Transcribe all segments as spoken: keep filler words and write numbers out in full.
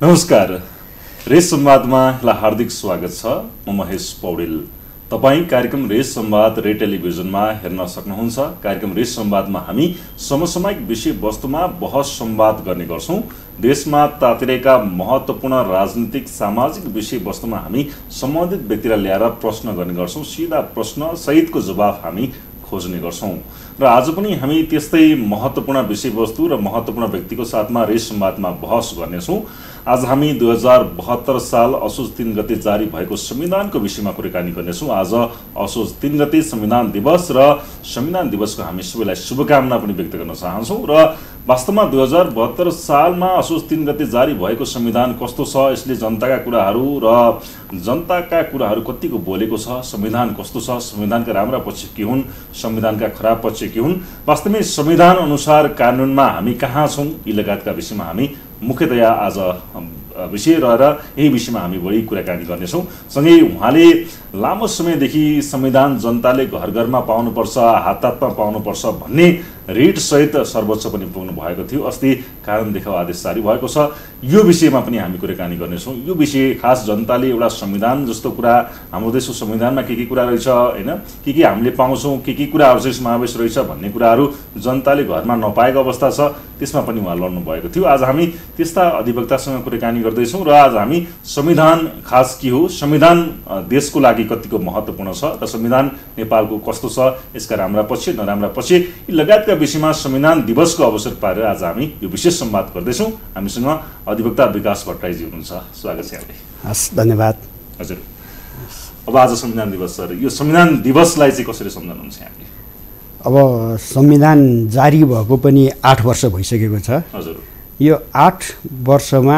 नमस्कार, रेस संवादमा हार्दिक स्वागत छ। म महेश पौडेल। तपाईं कार्यक्रम रेस संवाद रे टेलिभिजनमा हेर्न सक्नुहुन्छ। कार्यक्रम रेस संवादमा हामी समसामयिक विषय वस्तुमा बहस संवाद गर्ने गर्छौं। देशमा तातिरहेका महत्त्वपूर्ण राजनीतिक सामाजिक विषय वस्तुमा हामी सम्बन्धित व्यक्तिलाई ल्याएर प्रश्न गर्ने गर्छौं। सीधा प्रश्न सहितको जवाफ हामी खोज्ने गर्छौं र आज पनि हामी त्यस्तै महत्त्वपूर्ण विषयवस्तु र महत्त्वपूर्ण व्यक्तिको साथमा रेस संवादमा बहस गर्नेछौं। आज हामी दुई हजार बहत्तर साल असोज तीन गते जारी भएको संविधानको विषयमा कुराकानी गर्नेछौं। आज असोज तीन गते संविधान दिवस र संविधान दिवसको हामी सबैलाई शुभकामना पनि व्यक्त गर्न चाहन्छौं र वास्तवमा दुई हजार बहत्तर सालमा असोज तीन गते जारी भएको संविधान कस्तो छ, यसले जनताका कुराहरू र जनताका कुराहरू कतिको बोलेको छ, संविधान कस्तो छ, संविधानका राम्रा पक्ष के हुन्, संविधानका खराब पक्ष के हुन्, वास्तवमै संविधान अनुसार कानुनमा हामी कहाँ छौं, यी लगायतका विषयमा हामी मुख्यतया आज विषय रहेर यही विषयमा हामी बढी कुराकानी गर्नेछौँ। सँगै उहाँले लामो समयदेखि संविधान जनताले घर घरमा पाउनुपर्छ, हात हातमा पाउनुपर्छ भन्ने रिट सहित सर्वोच्च पनि पुग्नु भएको थियो। अस्ति कारण देखाउ आदेश जारी भएको छ। यो विषयमा पनि हामी कुराकानी गर्नेछौँ। यो विषय खास जनताले एउटा संविधान जस्तो कुरा, हाम्रो देशको संविधानमा के के कुरा रहेछ हैन, के के हामीले पाउँछौँ, के के कुराहरू चाहिँ समावेश रहेछ भन्ने कुराहरू जनताले घरमा नपाएको अवस्था छ, त्यसमा पनि उहाँ लड्नु भएको थियो। आज हामी त्यस्ता अधिवक्तासँग कुराकानी गर्दैछौँ र आज हामी संविधान खास के हो, संविधान देशको लागि कतिको महत्त्वपूर्ण छ र संविधान नेपालको कस्तो छ, यसका राम्रा पक्ष नराम्रा पक्ष यी लगायतका विषयमा संविधान दिवसको अवसर पारेर आज हामी यो विशेष संवाद गर्दैछौँ। हामीसँग अधिवक्ता विकास भट्टराईजी हुनुहुन्छ। स्वागत छ यहाँलाई। हस्, धन्यवाद। हजुर, अब आज संविधान दिवस छ, यो संविधान दिवसलाई चाहिँ कसरी सम्झनुहुन्छ यहाँले? अब संविधान जारी भएको पनि आठ वर्ष भइसकेको छ। हजुर, यो आठ वर्षमा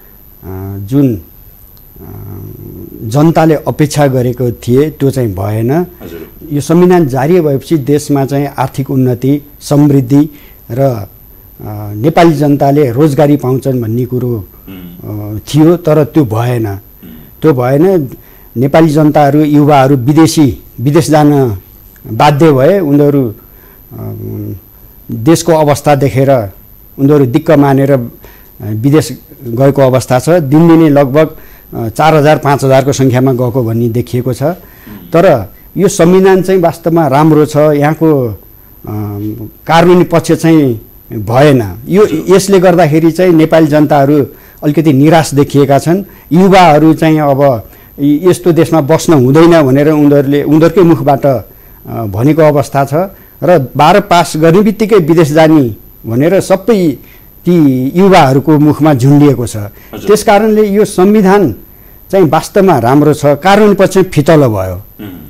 जुन जनताले अपेक्षा गरेको थिए त्यो चाहिँ भएन। यो संविधान जारी भएपछि देशमा चाहिँ आर्थिक उन्नति, समृद्धि र नेपाली जनताले रोजगारी पाउँछन् भन्ने कुरो थियो, तर त्यो भएन। त्यो भएन। नेपाली जनताहरू, युवाहरू विदेशी विदेश जान बाध्य भए। उनीहरू देशको अवस्था देखेर उनीहरू दिक्क मानेर विदेश गएको अवस्था छ। दिनदिनै लगभग चार हजार पाँच हजारको सङ्ख्यामा गएको भन्ने देखिएको छ। तर यो संविधान चाहिँ वास्तवमा राम्रो छ। यहाँको कानुनी पक्ष चाहिँ भएन। यो यसले गर्दाखेरि चाहिँ नेपाली जनताहरू अलिकति निराश देखिएका छन्। युवाहरू चाहिँ अब यस्तो देशमा बस्न हुँदैन भनेर उनीहरूले उनीहरूकै मुखबाट भनेको अवस्था छ र बाह्र पास गर्ने बित्तिकै विदेश जाने भनेर सबै ती युवाहरूको मुखमा झुन्डिएको छ। त्यस कारणले यो संविधान चाहिँ वास्तवमा राम्रो छ, कानुनी पक्ष फितलो भयो।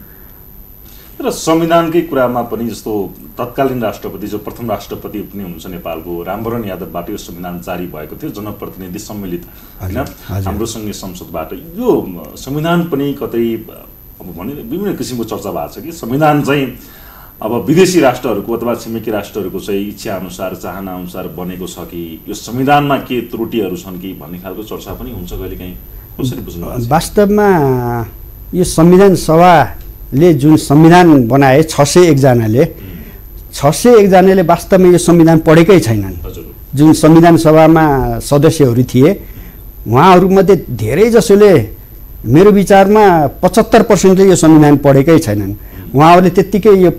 र संविधानकै कुरामा पनि जस्तो तत्कालीन राष्ट्रपति जो प्रथम राष्ट्रपति पनि हुनुहुन्छ नेपालको, रामवरण यादवबाट यो संविधान जारी भएको थियो, जनप्रतिनिधि सम्मिलित हैन, हाम्रो सङ्घीय संसदबाट। यो संविधान पनि कतै अब भने विभिन्न किसिमको चर्चा भएको छ कि संविधान चाहिँ अब विदेशी राष्ट्रहरूको अथवा छिमेकी राष्ट्रहरूको चाहिँ इच्छा अनुसार, चाहना अनुसार बनेको छ कि यो संविधानमा के त्रुटिहरू छन् कि भन्ने खालको चर्चा पनि हुन्छ कहिलेकाहीँ। कसरी बुझ्नु भएको छ? वास्तवमा यो संविधान सभाले जुन संविधान बनाए छ सय एकजनाले छ सय एकजनाले वास्तवमा यो संविधान पढेकै छैनन्। जुन संविधान सभामा सदस्यहरू थिए उहाँहरूमध्ये धेरै जसोले, मेरो विचारमा पचहत्तर पर्सेन्टले यो संविधान पढेकै छैनन्। उहाँहरूले त्यत्तिकै यो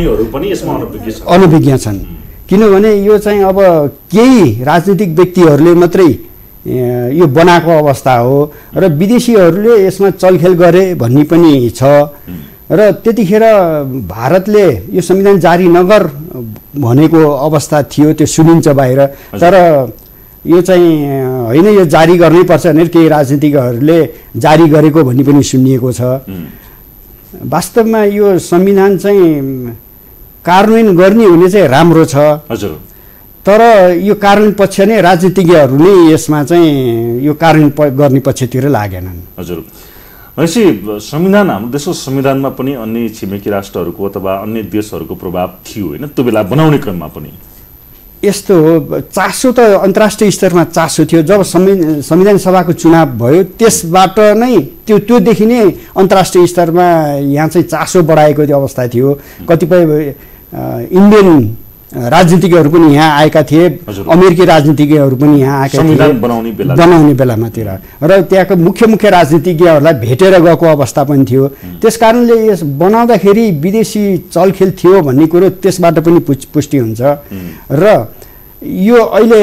अनभिज्ञ छन्। किनभने यो चाहिँ अब केही राजनीतिक व्यक्तिहरूले मात्रै यो बनाएको अवस्था हो र विदेशीहरूले यसमा चलखेल गरे भन्ने पनि छ। र त्यतिखेर भारतले यो संविधान जारी नगर भनेको अवस्था थियो, त्यो सुनिन्छ बाहिर। तर यो चाहिँ होइन, यो जारी गर्नैपर्छ भनेर केही राजनीतिकहरूले जारी गरेको भन्ने पनि सुनिएको छ। वास्तवमा यो संविधान चाहिँ कार्यान्वयन गर्ने हुने चाहिँ राम्रो छ। हजुर, तर यो कार्यान्वयन पक्ष नै राजनीतिज्ञहरू नै यसमा चाहिँ यो कार्यान्वयन गर्ने पक्षतिर लागेनन्। हजुर, भनेपछि संविधान, हाम्रो देशको संविधानमा पनि अन्य छिमेकी राष्ट्रहरूको अथवा अन्य देशहरूको प्रभाव थियो होइन, त्यो बेला बनाउने क्रममा पनि यस्तो हो। चासो त अन्तर्राष्ट्रिय स्तरमा चासो थियो। जब संविधान सभाको चुनाव भयो त्यसबाट नै त्यो त्योदेखि नै अन्तर्राष्ट्रिय स्तरमा यहाँ चाहिँ चासो बढाएको त्यो अवस्था थियो। कतिपय इन्डियन राजनीतिज्ञहरू पनि यहाँ आएका थिए, अमेरिकी राजनीतिज्ञहरू पनि यहाँ आएका थिए बनाउने बेला बनाउने बेलामातिर, र त्यहाँको मुख्य मुख्य राजनीतिज्ञहरूलाई भेटेर गएको अवस्था पनि थियो। त्यस कारणले यस बनाउँदाखेरि विदेशी चलखेल थियो भन्ने कुरो त्यसबाट पनि पुष्टि हुन्छ। र यो अहिले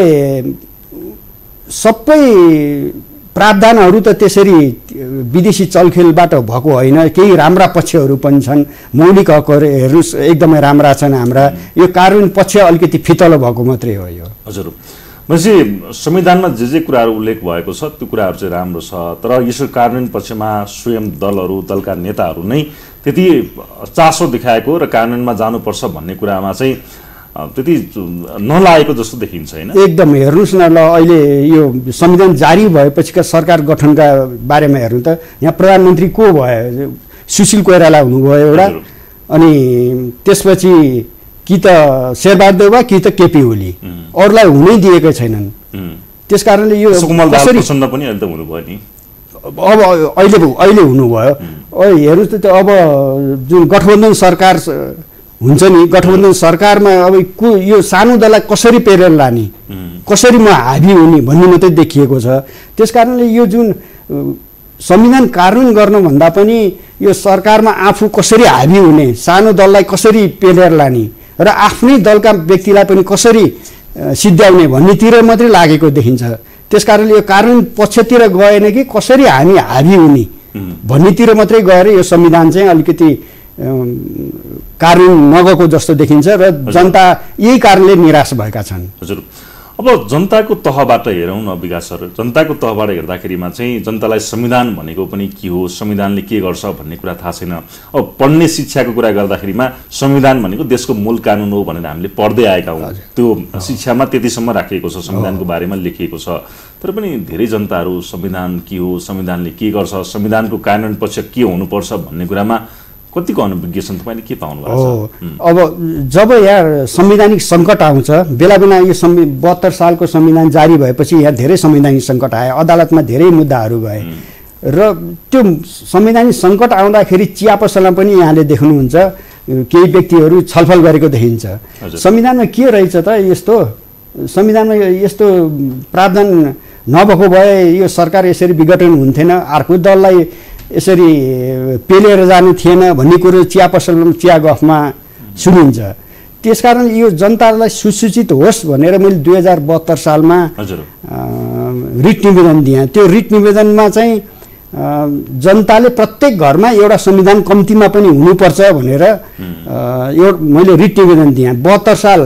सबै प्रावधानहरू त त्यसरी विदेशी चलखेलबाट भएको होइन, केही राम्रा पक्षहरू पनि छन्। मौलिक हकहरू हेर्नुहोस् एकदमै राम्रा छन् हाम्रा, यो कानुन पक्ष अलिकति फितलो भएको मात्रै हो यो। हजुर, भनेपछि संविधानमा जे जे कुराहरू उल्लेख भएको छ त्यो कुराहरू चाहिँ राम्रो छ, तर यसो कानुन पक्षमा स्वयं दलहरू दलका नेताहरू नै त्यति चासो देखाएको र कानुनमा जानुपर्छ भन्ने कुरामा चाहिँ त्यति नलागेको जस्तो देखिन्छ हैन? एकदम हेर्नुहोस् न, ल अहिले यो संविधान जारी भएपछिका सरकार गठनका बारेमा हेर्नु त, यहाँ प्रधानमन्त्री को भयो? सुशील कोइराला हुनुभयो एउटा, अनि त्यसपछि कि त शेरबहादुर देउवा कि त केपी ओली, अरूलाई हुनै दिएकै छैनन्। त्यस कारणले यो प्रचण्ड पनि अहिले त हुनुभयो नि, अब अहिले अहिले हुनुभयो। हेर्नुहोस् त, अब जुन गठबन्धन सरकार हुन्छ नि, गठबन्धन सरकारमा अब को यो सानो दललाई कसरी पेरेर लाने, कसरी म हाबी हुने भन्ने मात्रै देखिएको छ। त्यस कारणले यो जुन संविधान कानुन गर्नुभन्दा पनि यो सरकारमा आफू कसरी हाबी हुने, सानो दललाई कसरी पेरेर लाने र आफ्नै दलका व्यक्तिलाई पनि कसरी सिद्ध्याउने भन्नेतिर मात्रै लागेको देखिन्छ। त्यस कारणले यो कानुन पक्षतिर गएन कि कसरी हामी हाबी हुने भन्नेतिर मात्रै गएर यो संविधान चाहिँ अलिकति कानुन नगएको जस्तो देखिन्छ र जनता यही कारणले निराश भएका छन्। हजुर, अब जनताको तहबाट हेरौँ न विकास सर, जनताको तहबाट हेर्दाखेरिमा चाहिँ जनतालाई संविधान भनेको पनि के हो, संविधानले के गर्छ भन्ने कुरा थाहा छैन। अब पढ्ने शिक्षाको कुरा गर्दाखेरिमा संविधान भनेको देशको मूल कानुन हो भनेर हामीले पढ्दै आएका हौँ, त्यो शिक्षामा त्यतिसम्म राखिएको छ, संविधानको बारेमा लेखिएको छ। तर पनि धेरै जनताहरू संविधान के हो, संविधानले के गर्छ, संविधानको कानुन पक्ष के हुनुपर्छ भन्ने कुरामा कतिको अनुभज्ञ छन्, तपाईँले के पाउनु भएको छ? अब जब यहाँ संवैधानिक सङ्कट आउँछ, बेला बेला यो संवि बहत्तर सालको संविधान जारी भएपछि यहाँ धेरै संवैधानिक सङ्कट आयो, अदालतमा धेरै मुद्दाहरू गए र त्यो संवैधानिक सङ्कट आउँदाखेरि चिया पसलमा पनि यहाँले देख्नुहुन्छ केही व्यक्तिहरू छलफल गरेको देखिन्छ। संविधानमा के रहेछ त यस्तो, संविधानमा यस्तो प्रावधान नभएको भए यो सरकार यसरी विघटन हुन्थेन, अर्को दललाई यसरी पेलेर जानु थिएन भन्ने कुरो चिया पसल चिया गफमा सुनिन्छ। त्यसकारण यो जनतालाई सुसूचित होस् भनेर मैले दुई हजार बहत्तर सालमा रिट निवेदन दिएँ। त्यो रिट निवेदनमा चाहिँ जनताले प्रत्येक घरमा एउटा संविधान कम्तीमा पनि हुनुपर्छ भनेर यो मैले रिट निवेदन दिएँ। बहत्तर साल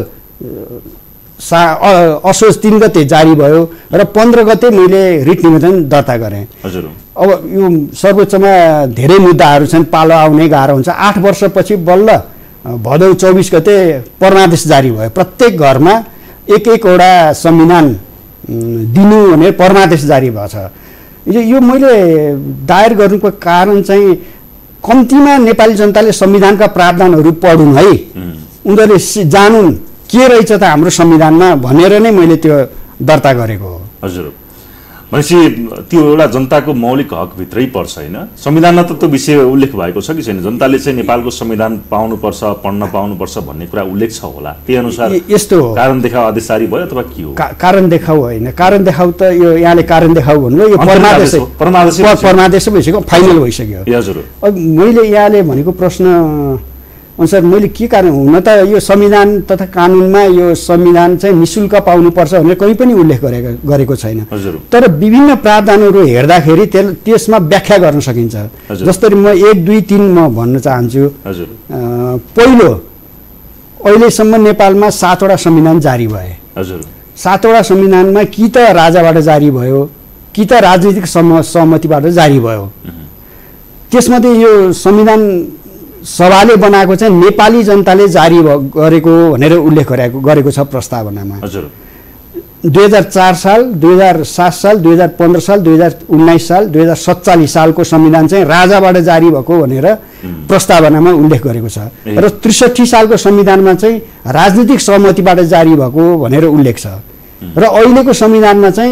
सा असोज तीन गते जारी भयो र पन्ध्र गते मैले रिट निवेदन दर्ता गरेँ। अब यो सर्वोच्चमा धेरै मुद्दाहरू छन्, पालो आउने गाह्रो हुन्छ। आठ वर्षपछि बल्ल भदौ चौबिस गते परमादेश जारी भयो, प्रत्येक घरमा एक एकवटा संविधान दिनु भनेर परमादेश जारी भएको छ। यो मैले दायर गर्नुको कारण चाहिँ कम्तीमा नेपाली जनताले संविधानका प्रावधानहरू पढुन् है, उनीहरूले जानुन् के रहेछ त हाम्रो संविधानमा भनेर नै मैले त्यो दर्ता गरेको हो। हजुर, भनेपछि त्यो एउटा जनताको मौलिक हकभित्रै पर्छ होइन? संविधानमा त त्यो विषय उल्लेख भएको छ कि छैन? जनताले चाहिँ नेपालको संविधान पाउनुपर्छ, पढ्न पाउनुपर्छ भन्ने कुरा उल्लेख छ होला, त्यही अनुसार यस्तो हो। कारण देखाउ आदेश जारी भयो अथवा के हो? कारण देखाउ होइन, कारण देखाउ त यो यहाँले कारण देखाउ भन्नुभयो, यो परमादेश परमादेश भइसक्यो, फाइनल भइसक्यो। हजुर, अब मैले यहाँले भनेको प्रश्न अनुसार मैले के कारण, हुन त यो संविधान तथा कानुनमा यो संविधान चाहिँ निःशुल्क पाउनुपर्छ भनेर कहीँ पनि उल्लेख गरेको गरेको छैन। तर विभिन्न प्रावधानहरू हेर्दाखेरि त्यसमा व्याख्या गर्न सकिन्छ। जसरी म एक दुई तिन म भन्न चाहन्छु। पहिलो, अहिलेसम्म नेपालमा सातवटा संविधान जारी भए। सातवटा संविधानमा कि त राजाबाट जारी भयो कि त राजनीतिक सहमतिबाट जारी भयो। त्यसमध्ये यो संविधान सभाले बनाएको चाहिँ नेपाली जनताले जारी गरेको भनेर उल्लेख गरेको गरेको छ प्रस्तावनामा। दुई हजार चार साल, दुई हजार सात साल, दुई हजार पन्ध्र साल, दुई हजार उन्नाइस साल, दुई हजार सत्तालिस सालको संविधान चाहिँ राजाबाट जारी भएको भनेर प्रस्तावनामा उल्लेख गरेको छ र त्रिसठी सालको संविधानमा चाहिँ राजनीतिक सहमतिबाट जारी भएको भनेर उल्लेख छ र अहिलेको संविधानमा चाहिँ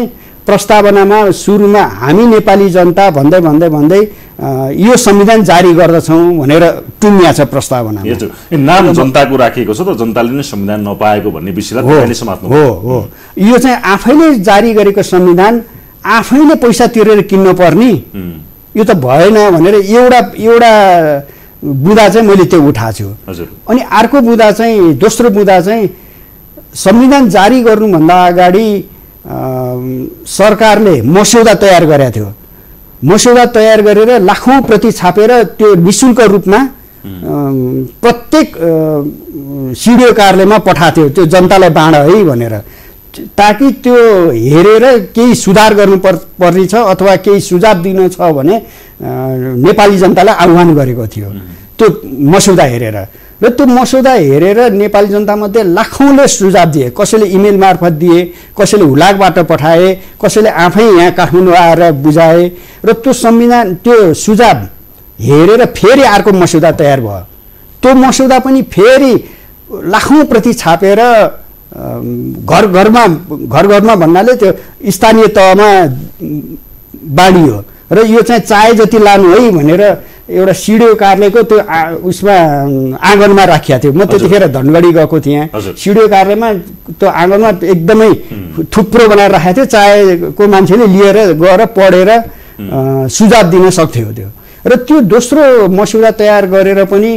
प्रस्तावनामा सुरुमा हामी नेपाली जनता भन्दै भन्दै भन्दै यो संविधान जारी गर्दछौँ भनेर टुङ्गिया छ प्रस्तावना। नाम जनताको राखिएको छ त, जनताले नै संविधान नपाएको भन्ने विषयलाई तपाईँले समात्नु हो हो यो चाहिँ आफैले जारी गरेको संविधान आफैले पैसा तिरेर किन्न पर्ने, यो त भएन भनेर एउटा एउटा बुँदा चाहिँ मैले त्यो उठाएको छु। अनि अर्को बुँदा चाहिँ दोस्रो बुँदा चाहिँ संविधान जारी गर्नुभन्दा अगाडि सरकारले मस्यौदा तयार गरेको थियो। मस्यौदा तयार गरेर लाखौँ प्रति छापेर त्यो निःशुल्क रूपमा प्रत्येक सिडिओ कार्यालयमा पठाएको थियो, त्यो जनतालाई बाँड है भनेर, ताकि त्यो हेरेर केही सुधार गर्नु पर् पर्ने छ अथवा केही सुझाव दिनु छ भने नेपाली जनतालाई आह्वान गरेको थियो त्यो मस्यौदा हेरेर। र त्यो मस्यौदा हेरेर नेपाली जनतामध्ये लाखौँले सुझाव दिए, कसैले इमेल मार्फत दिए, कसैले हुलाकबाट पठाए, कसैले आफै यहाँ काठमाडौँ आएर बुझाए। र त्यो संविधान त्यो सुझाव हेरेर फेरि अर्को मस्यौदा तयार भयो। त्यो मस्यौदा पनि फेरि लाखौँ प्रति छापेर घर घरमा घर घरमा भन्नाले त्यो स्थानीय तहमा बाँडियो। र यो चाहिँ चाहे जति लानु है भनेर एउटा सिडिओ कार्यालयको त्यो उसमा आँगनमा राखिएको थियो। म त्यतिखेर धनगढी गएको थिएँ, सिडिओ कार्यालयमा त्यो आँगनमा एकदमै थुप्रो बनाएर राखेको थियो, चाहेको मान्छेले लिएर गएर पढेर सुझाव दिन सक्थ्यो त्यो। र त्यो दोस्रो मस्यौदा तयार गरेर पनि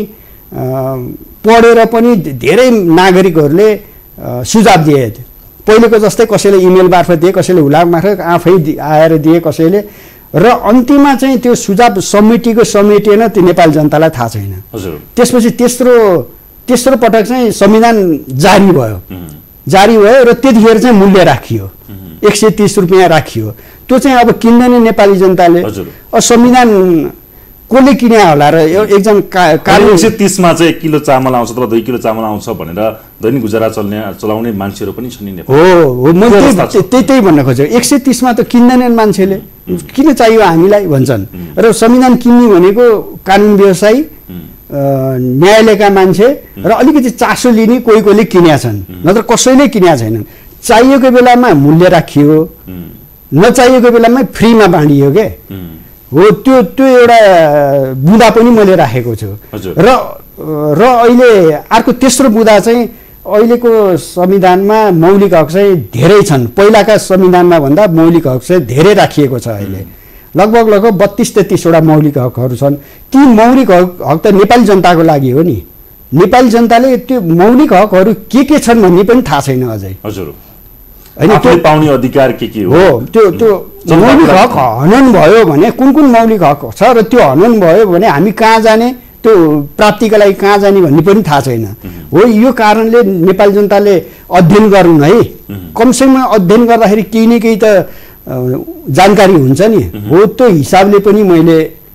पढेर पनि धेरै नागरिकहरूले सुझाव दिए। पहिलेको जस्तै कसैले इमेल मार्फत दिए, कसैले हुलाक मार्फत आफै आएर दिए कसैले। र अन्तिममा चाहिँ त्यो सुझाव समितिको समेटेन त्यो नेपाली जनतालाई थाहा छैन। त्यसपछि तेस्रो तेस्रो पटक चाहिँ संविधान जारी भयो। जारी भयो र त्यतिखेर चाहिँ मूल्य राखियो, एक सय तिस रुपियाँ राखियो। त्यो चाहिँ अब किन्दैन नेपाली जनताले। संविधान कसले किन्या होला र एकजना कानुन एक सय तिसमा चाहिँ एक किलो चामल आउँछ अथवा दुई किलो चामल आउँछ भनेर दैनिक गुजारा चल्ने चलाउने मान्छेहरू पनि छन् नि नेपालमा। हो हो मैले त्यही त्यही भन्न खोजेको, एक सय तिसमा त किन्दैनन् मान्छेले, किन चाहियो हामीलाई भन्छन्। र संविधान किन्ने भनेको कानुन व्यवसायी, न्यायालयका मान्छे र अलिकति चासो लिने कोही कोहीले किन्या छन्, नत्र कसैले किन्या छैनन्। चाहिएको बेलामा मूल्य राखियो, नचाहिएको बेलामा फ्रीमा बाँडियो के हो। त्यो त्यो एउटा बुँदा पनि मैले राखेको छु। र र अहिले अर्को तेस्रो बुँदा चाहिँ अहिलेको संविधानमा मौलिक हक चाहिँ धेरै छन्, पहिलाका संविधानमा भन्दा मौलिक हक चाहिँ धेरै राखिएको छ। अहिले लगभग लगभग बत्तीस तेत्तिसवटा मौलिक हकहरू छन्। ती मौलिक हक हक त नेपाली जनताको लागि हो नि। नेपाली जनताले त्यो मौलिक हकहरू के के छन् भन्ने पनि थाहा छैन अझै। हजुर होइन, त्यो पाउने अधिकार के के हो? त्यो त्यो मौलिक हक हनन भयो भने कुन कुन मौलिक हक छ र त्यो हनन भयो भने हामी कहाँ जाने, त्यो प्राप्तिका लागि कहाँ जाने भन्ने पनि थाहा छैन। हो यो कारणले नेपाली जनताले अध्ययन गरून् है, कमसेकम अध्ययन गर्दाखेरि केही न केही त जानकारी हुन्छ नि। हो त्यो हिसाबले पनि मैले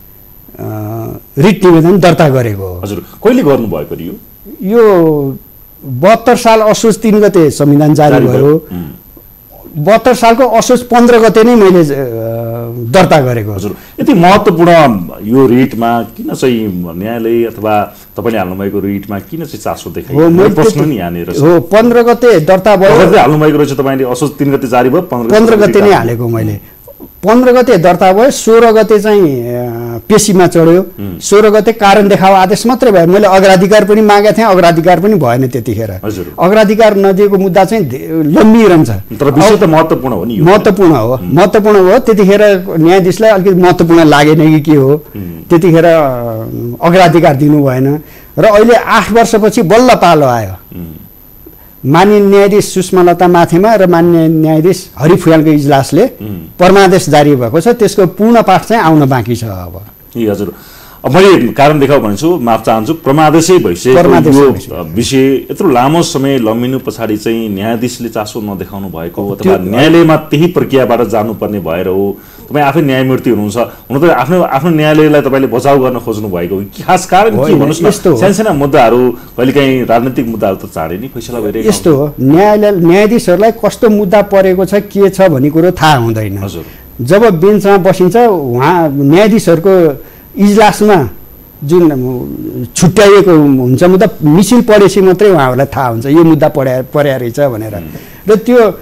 रिट निवेदन दर्ता गरेको हो। हजुर कहिले गर्नुभएको यो? यो बहत्तर साल असोज तीन गते संविधान जारी भयो। बहत्तर सालको असोज पन्ध्र गते नै मैले दर्ता गरेको। हजुर यति महत्त्वपूर्ण यो रिटमा किन चाहिँ न्यायालय अथवा तपाईँले हाल्नुभएको रिटमा किन चाहिँ चासो देखाइयो? प्रश्न नि यहाँनिर हो। पन्ध्र गते दर्ता भयो, हाल्नुभएको रहेछ तपाईँले, असोज तीन गते जारी भयो, पन्ध्र गते नै हालेको मैले। पन्ध्र गते दर्ता भयो, सोह्र गते चाहिँ पेशीमा चढ्यो, सोह्र गते कारण देखाओ आदेश मात्रै भयो। मैले अग्राधिकार पनि मागेको थिएँ, अग्राधिकार पनि भएन त्यतिखेर। अग्राधिकार नदिएको मुद्दा चाहिँ लम्बिरहन्छ। तर विषय त महत्त्वपूर्ण हो नि, महत्त्वपूर्ण हो महत्त्वपूर्ण हो। त्यतिखेर न्यायाधीशलाई अलिकति महत्त्वपूर्ण लागेन कि के हो, त्यतिखेर अग्राधिकार दिनु भएन। र अहिले आठ वर्षपछि बल्ल पालो आयो। माननीय न्यायाधीश सुषमा लता माथिमा र माननीय न्यायाधीश हरि फुयालको इजलासले परमादेश जारी भएको छ, त्यसको पूर्ण पाठ चाहिँ आउन बाँकी छ अब। ए हजुर, अब मैले कारण देखाउ भन्छु, माफ चाहन्छु, प्रमादेशै भइसक्यो यो विषय यत्रो लामो समय लम्बिनु पछाडि चाहिँ न्यायाधीशले चासो नदेखाउनु भएको अथवा न्यायालयमा त्यही प्रक्रियाबाट जानुपर्ने भएर हो? तपाईँ आफै न्यायमूर्ति हुनुहुन्छ, हुन त आफ्नो आफ्नो न्यायालयलाई तपाईँले बचाउ गर्न खोज्नु भएको खास कारण के भन्नुहोस् न? सानसाना मुद्दाहरू कहिलेकाहीँ राजनीतिक मुद्दाहरू त चाँडै नै फैसला भइरहेको यस्तो हो। न्यायालय न्यायाधीशहरूलाई कस्तो मुद्दा परेको छ के छ भन्ने कुरो थाहा हुँदैन। जब बेन्चमा बसिन्छ उहाँ न्यायाधीशहरूको इजलासमा जुन छुट्याइएको हुन्छ मुद्दा मिसिल पढेपछि मात्रै उहाँहरूलाई थाहा हुन्छ यो मुद्दा पढ्या पर्या रहेछ भनेर। र त्यो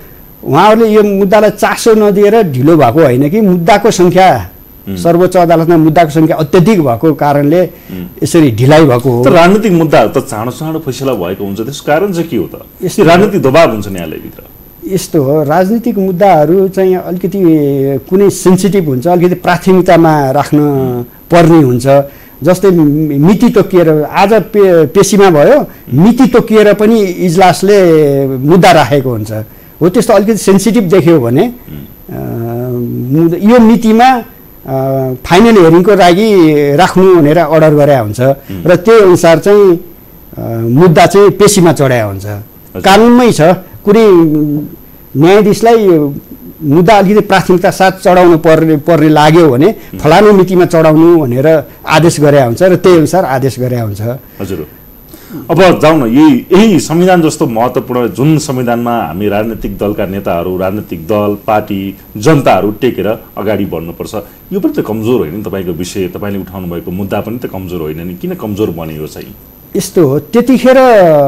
उहाँहरूले यो मुद्दालाई चासो नदिएर ढिलो भएको होइन कि मुद्दाको सङ्ख्या सर्वोच्च अदालतमा मुद्दाको सङ्ख्या अत्यधिक भएको कारणले यसरी ढिलाइ भएको हो। राजनीतिक मुद्दाहरू त चाँडो चाँडो फैसला भएको हुन्छ, त्यसको कारण चाहिँ के हो त? यस्तो राजनीतिक दबाब हुन्छ न्यायालयभित्र। यस्तो हो, राजनीतिक मुद्दाहरू चाहिँ अलिकति कुनै सेन्सिटिभ हुन्छ, अलिकति प्राथमिकतामा राख्न पर्ने हुन्छ। जस्तै मिति तोकिएर आज पे पेशीमा भयो, मिति तोकिएर पनि इजलासले मुद्दा राखेको हुन्छ। हो त्यस्तो अलिकति सेन्सिटिभ देख्यो भने यो मितिमा फाइनल हेरिङको लागि राख्नु भनेर अर्डर गरे हुन्छ र त्यही अनुसार चाहिँ मुद्दा चाहिँ पेशीमा चढाएको हुन्छ। कानुनमै छ, कुनै न्यायाधीशलाई मुद्दा अलिकति प्राथमिकता साथ चढाउनु पर्ने पर्ने लाग्यो भने फलानु मितिमा चढाउनु भनेर आदेश गरे हुन्छ र त्यही अनुसार आदेश गरे हुन्छ। हजुर, अब जाउँ न, यही यही संविधान जस्तो महत्त्वपूर्ण जुन संविधानमा हामी राजनीतिक दलका नेताहरू, राजनीतिक दल, पार्टी, जनताहरू टेकेर अगाडि बढ्नुपर्छ, यो पनि त कमजोर होइन? तपाईँको विषय, तपाईँले उठाउनु भएको मुद्दा पनि त कमजोर होइन नि? किन कमजोर बन्यो चाहिँ? यस्तो हो, त्यतिखेर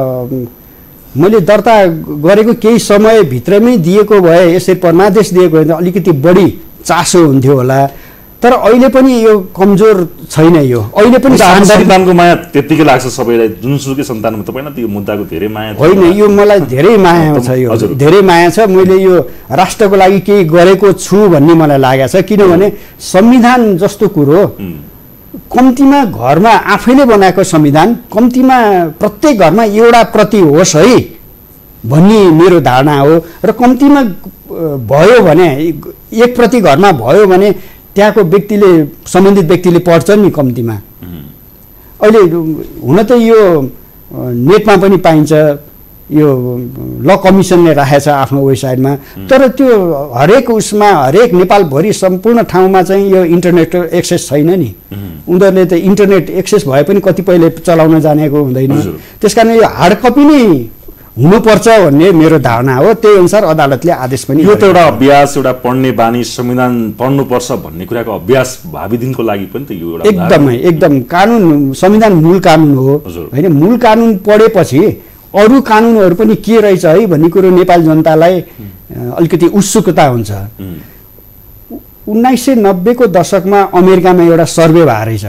मैले दर्ता गरेको केही समयभित्रमै दिएको भए, यसरी परमादेश दिएको भए अलिकति बढी चासो हुन्थ्यो होला, तर अहिले पनि यो कमजोर छैन। यो अहिले पनि सन्तानको माया त्यतिकै लाग्छ सबैलाई, जुनसुकै सन्तानमा। तपाईँलाई त यो मुद्दाको धेरै माया होइन, यो मलाई धेरै माया छ, यो धेरै माया छ। मैले यो राष्ट्रको लागि केही गरेको छु भन्ने मलाई लागेको छ, किनभने संविधान जस्तो कुरो कम्तीमा घरमा आफैले बनाएको संविधान कम्तीमा प्रत्येक घरमा एउटा प्रति होस् है भन्ने मेरो धारणा हो। र कम्तीमा भयो भने एक प्रति घरमा भयो भने त्यहाँको व्यक्तिले, सम्बन्धित व्यक्तिले पढ्छन् नि कम्तीमा। अहिले हुन त यो नेटमा पनि पाइन्छ, यो ल कमिसनले राखेको छ आफ्नो वेबसाइटमा, तर त्यो हरेक उसमा, हरेक नेपालभरि सम्पूर्ण ठाउँमा चाहिँ यो इन्टरनेट एक्सेस छैन नि। उनीहरूले त इन्टरनेट एक्सेस भए पनि कतिपयले चलाउन जानेको हुँदैन। त्यस कारण यो हार्ड कपी नै हुनुपर्छ भन्ने मेरो धारणा हो। त्यही अनुसार अदालतले आदेश पनि, यो त एउटा अभ्यास, एउटा पढ्ने बानी, संविधान पढ्नुपर्छ भन्ने कुराको अभ्यास भावी दिनको लागि पनि त यो एउटा एकदमै एकदम कानुन, संविधान मूल कानुन हो होइन? मूल कानुन पढेपछि अरू कानुनहरू पनि के रहेछ है भन्ने कुरो नेपाली जनतालाई अलिकति उत्सुकता हुन्छ। उन्नाइस सय नब्बेको दशकमा अमेरिकामा एउटा सर्वे भएको रहेछ।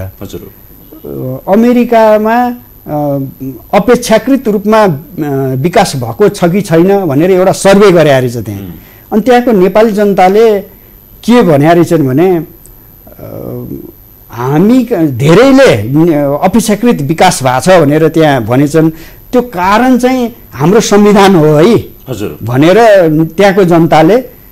अमेरिकामा अपेक्षाकृत रूपमा विकास भएको छ कि छैन भनेर एउटा सर्वे गरे रहेछ त्यहाँ। अनि त्यहाँको नेपाली जनताले के भने रहेछन् भने हामी धेरैले अपेक्षाकृत विकास भएको छ भनेर त्यहाँ भनेछन्। त्यो कारण चाहिँ हाम्रो संविधान हो है भनेर त्यहाँको जनताले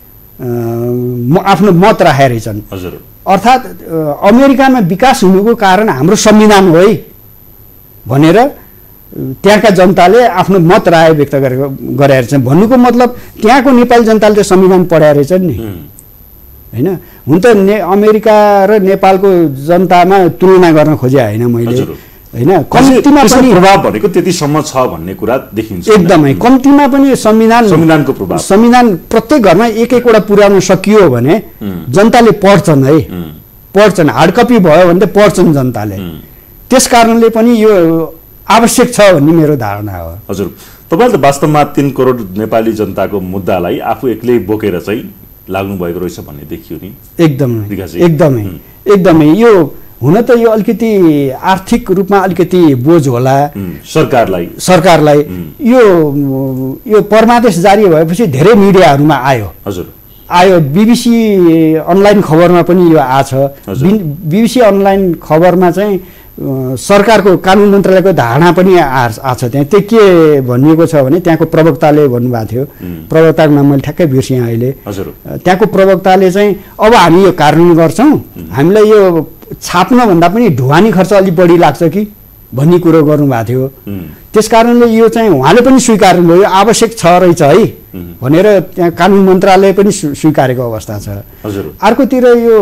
आफ्नो मत राखेका रहेछन्। अर्थात् अमेरिकामा विकास हुनुको कारण हाम्रो संविधान हो है भनेर त्यहाँका जनताले आफ्नो मत राय व्यक्त गरेको गरेका रहेछन्। भन्नुको मतलब त्यहाँको नेपाली जनताले त संविधान पढाएर रहेछन् नि होइन? हुन त ने अमेरिका र नेपालको जनतामा तुलना गर्न खोजे होइन मैले होइन। कम्तीमा पनि प्रभाव भनेको त्यतिसम्म छ भन्ने कुरा देखिन्छ। एकदमै कम्तीमा पनि संविधान, संविधानको प्रभाव, संविधान प्रत्येक घरमा एक एकवटा पुर्याउन सकियो भने जनताले पढ्छन् है, पढ्छन्। हार्ड कपी भयो भने त पढ्छन् जनताले। त्यस कारणले पनि यो आवश्यक छ भन्ने मेरो धारणा हो। हजुर, तपाईँले त वास्तवमा तीन करोड नेपाली जनताको मुद्दालाई आफू एक्लै बोकेर चाहिँ लाग्नु भएको रहेछ भन्ने देखियो नि? एकदमै एकदमै एकदमै। यो हुन त यो अलिकति आर्थिक रूपमा अलिकति बोझ होला सरकारलाई सरकारलाई यो यो परमादेश जारी भएपछि धेरै मिडियाहरूमा आयो। हजुर, आयो। बिबिसी अनलाइन खबरमा पनि यो आछ। बिबिसी अनलाइन खबरमा चाहिँ सरकारको कानुन मन्त्रालयको धारणा पनि आछ। त्यहाँ त्यो के भनिएको छ भने त्यहाँको प्रवक्ताले भन्नुभएको थियो, प्रवक्ताको नाम मैले ठ्याक्कै बिर्सेँ अहिले। त्यहाँको प्रवक्ताले चाहिँ अब हामी यो कार्यान्वयन गर्छौँ, हामीलाई यो छाप्नभन्दा पनि ढुवानी खर्च अलिक बढी लाग्छ कि भन्ने कुरो गर्नुभएको थियो। त्यस कारणले यो चाहिँ उहाँले पनि स्वीकार्नुभयो, यो आवश्यक छ रहेछ है भनेर त्यहाँ कानुन मन्त्रालय पनि स्वीकारेको अवस्था छ। अर्कोतिर यो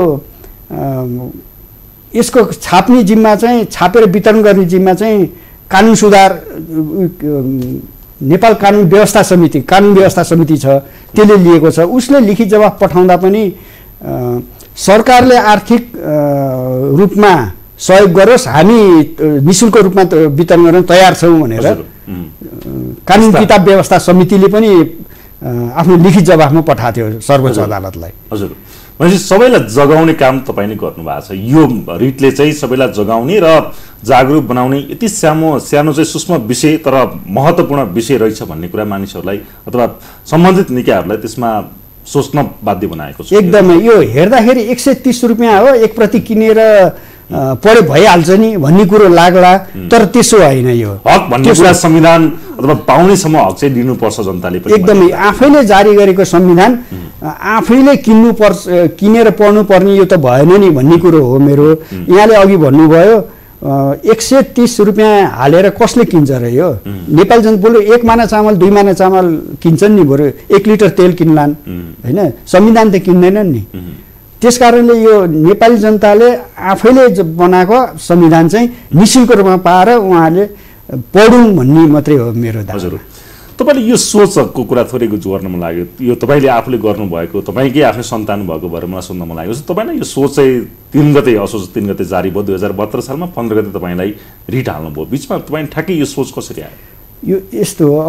यसको छाप्ने जिम्मा चाहिँ, छापेर वितरण गर्ने जिम्मा चाहिँ कानुन सुधार नेपाल कानुन व्यवस्था समिति, कानुन व्यवस्था समिति छ, त्यसले लिएको छ। उसले लिखित जवाफ पठाउँदा पनि सरकारले आर्थिक रूपमा सहयोग गरोस्, हामी निःशुल्क रूपमा वितरण गर्न तयार छौँ भनेर कानुन किताब व्यवस्था समितिले पनि आफ्नो लिखित जवाफमा पठाएको थियो सर्वोच्च अदालतलाई। हजुर, भनेपछि सबैलाई जगाउने काम तपाईँले गर्नुभएको छ। यो रिटले चाहिँ सबैलाई जगाउने र जागरुक बनाउने यति सानो सानो चाहिँ सूक्ष्म विषय तर महत्त्वपूर्ण विषय रहेछ भन्ने कुरा मानिसहरूलाई अथवा सम्बन्धित निकायहरूलाई त्यसमा सोच्न बाध्य बनाएको छ। एकदमै यो हेर्दाखेरि एक सय तिस रुपियाँ हो एक प्रति किनेर पढे भइहाल्छ नि भन्ने कुरो लाग्ला, तर त्यसो होइन। यो हक भन्ने कुरा संविधान अथवा पाउनेसम्म हक चाहिँ दिनुपर्छ जनताले पनि। एकदमै आफैले जारी गरेको संविधान आफैले किन्नु पर्छ, किनेर पढ्नु पर्ने यो त भएन नि भन्ने कुरो हो मेरो। यहाँले अघि भन्नुभयो एक सय तिस रुपियाँ हालेर कसले किन्छ र यो? नेपाली जनता बोल्यो एक माना चामल दुई माना चामल किन्छन् नि, बरु एक लिटर तेल किन्लान् होइन, संविधान त किन्दैनन् नि। त्यस कारणले यो नेपाली जनताले आफैले बनाएको संविधान चाहिँ निःशुल्क रूपमा पाएर उहाँले पढौँ भन्ने मात्रै हो मेरो दाबी। हजुर, तपाईँले यो सोचको कुरा थोरैको जोड्न मन लाग्यो। यो तपाईँले आफूले गर्नुभएको तपाईँकै आफ्नै सन्तान भएको भएर मलाई सुन्न मन लागेको छ। तपाईँलाई यो सोच चाहिँ तिन गते असोज तिन गते जारी भयो दुई हजार बहत्तर सालमा, पन्ध्र गते तपाईँलाई रिट हाल्नुभयो। बिचमा तपाईँ ठ्याक्कै यो सोच कसरी आयो? यो यस्तो हो,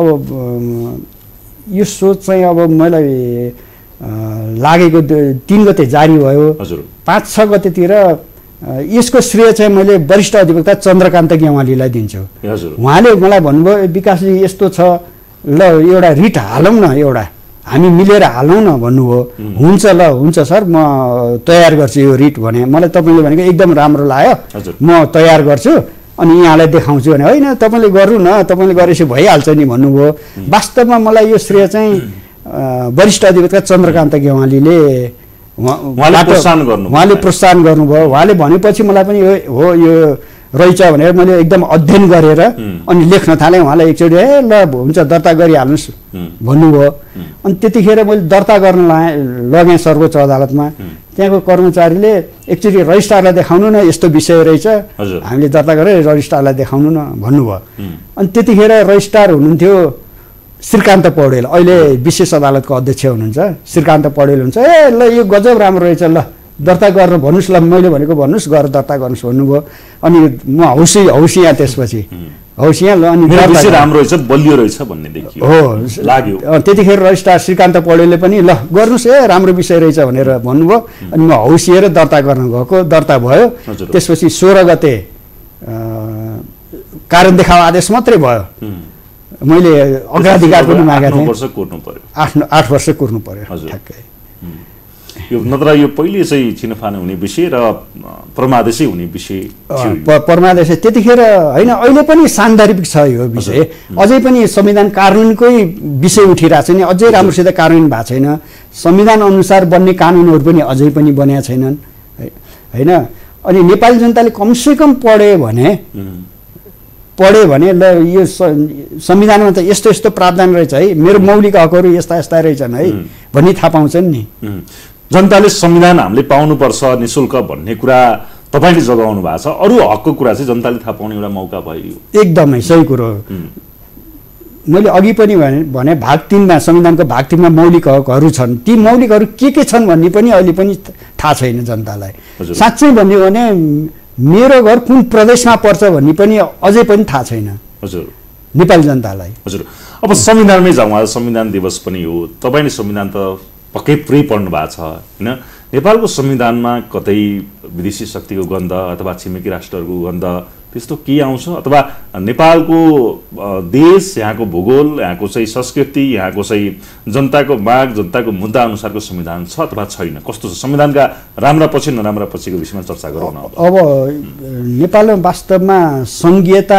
अब यो सोच चाहिँ अब मलाई लागेको तिन गते जारी भयो। हजुर, पाँच छ गतेतिर यसको श्रेय चाहिँ मैले वरिष्ठ अधिवक्ता चन्द्रकान्त गेवालीलाई दिन्छु। हजुर, उहाँले मलाई भन्नुभयो विकासजी यस्तो छ, ल एउटा रिट हालौँ न, एउटा हामी मिलेर हालौँ न भन्नुभयो। हुन्छ ल हुन्छ सर म तयार गर्छु यो रिट भने। मलाई तपाईँले भनेको एकदम राम्रो लाग्यो, म तयार गर्छु अनि यहाँलाई देखाउँछु भने। होइन तपाईँले गर्नु न, तपाईँले गरेपछि भइहाल्छ नि भन्नुभयो। वास्तवमा मलाई यो श्रेय चाहिँ वरिष्ठ अधिवक्ता चन्द्रकान्त गेवालीले उहाँले प्रोत्साहन गर्नु उहाँले प्रोत्साहन गर्नुभयो। उहाँले भनेपछि मलाई पनि हो यो रहेछ भनेर मैले एकदम अध्ययन गरेर अनि लेख्न थालेँ। उहाँलाई एकचोटि ए ल हुन्छ दर्ता गरिहाल्नुहोस् भन्नुभयो। अनि त्यतिखेर मैले दर्ता गर्न लाएँ लगेँ सर्वोच्च अदालतमा। त्यहाँको कर्मचारीले एकचोटि रजिस्ट्रारलाई देखाउनु न, यस्तो विषय रहेछ, हामीले दर्ता गरेर रजिस्ट्रारलाई देखाउनु न भन्नुभयो। अनि त्यतिखेर रजिस्ट्रार हुनुहुन्थ्यो श्रीकान्त पौडेल, अहिले विशेष अदालतको अध्यक्ष हुनुहुन्छ श्रीकान्त पौडेल हुन्छ। ए ल यो गजब राम्रो रहेछ, ल दर्ता गर्न भन्नुहोस्, ल मैले भनेको भन्नुहोस् गरेर दर्ता गर्नुहोस् भन्नुभयो। अनि म हौसी हौसिया त्यसपछि हौसिया ल अनि राम्रो रहेछ बलियो रहेछ भन्ने देखियो हो लाग्यो। त्यतिखेर रजिस्ट्रार श्रीकान्त पौडेलले पनि ल गर्नुहोस् ए राम्रो विषय रहेछ भनेर भन्नुभयो। अनि म हौसिएर दर्ता गर्न गएको, दर्ता भयो। त्यसपछि सोह्र गते कारण देखाव आदेश मात्रै भयो। मैले अग्राधिकार पनि मागेको थिएँ, आठ आठ वर्ष कुर्नु पर्यो ठ्याक्कै। यो नत्र यो पहिले चाहिँ छिनफान हुने विषय र परमादेशी हुने विषय परमादेश त्यतिखेर होइन, अहिले पनि सान्दर्भिक छ यो विषय। अझै पनि संविधान कानुनकै विषय उठिरहेको छ नि, अझै राम्रोसित कार्यान्वयन भएको छैन। संविधान अनुसार बन्ने कानुनहरू पनि अझै पनि बनेका छैनन् होइन। अनि नेपाली जनताले कमसेकम पढ्यो भने पढ्यो भने ल यो संविधानमा त यस्तो यस्तो प्रावधान रहेछ है, मेरो मौलिक हकहरू यस्ता यस्ता रहेछन् है भन्ने थाहा पाउँछन् नि। जनताले संविधान हामीले पाउनुपर्छ निःशुल्क भन्ने कुरा तपाईँले जगाउनु भएको छ। अरू हकको कुरा चाहिँ जनताले थाहा पाउने एउटा मौका भयो। एकदमै सही कुरो। मैले अघि पनि भने भने भाग तिनमा संविधानको भाग तिनमा मौलिक हकहरू छन्। ती मौलिकहरू के के छन् भन्ने पनि अहिले पनि थाहा छैन जनतालाई। साँच्चै भन्यो भने मेरो घर कुन प्रदेशमा पर्छ भन्ने पनि अझै पनि थाहा छैन हजुर नेपाली जनतालाई। हजुर, अब संविधानमै जाउँ। आज संविधान दिवस पनि हो। तपाईँले संविधान त पक्कै पुरै पढ्नु भएको छ होइन। नेपालको संविधानमा कतै विदेशी शक्तिको गन्ध अथवा छिमेकी राष्ट्रहरूको गन्ध त्यस्तो के आउँछ? अथवा नेपालको देश, यहाँको भूगोल, यहाँको चाहिँ संस्कृति, यहाँको चाहिँ जनताको माग, जनताको मुद्दा अनुसारको संविधान छ अथवा छैन? कस्तो छ संविधानका राम्रा पक्ष नराम्रा पक्षको विषयमा चर्चा गरौँ न। अब नेपालमा वास्तवमा सङ्घीयता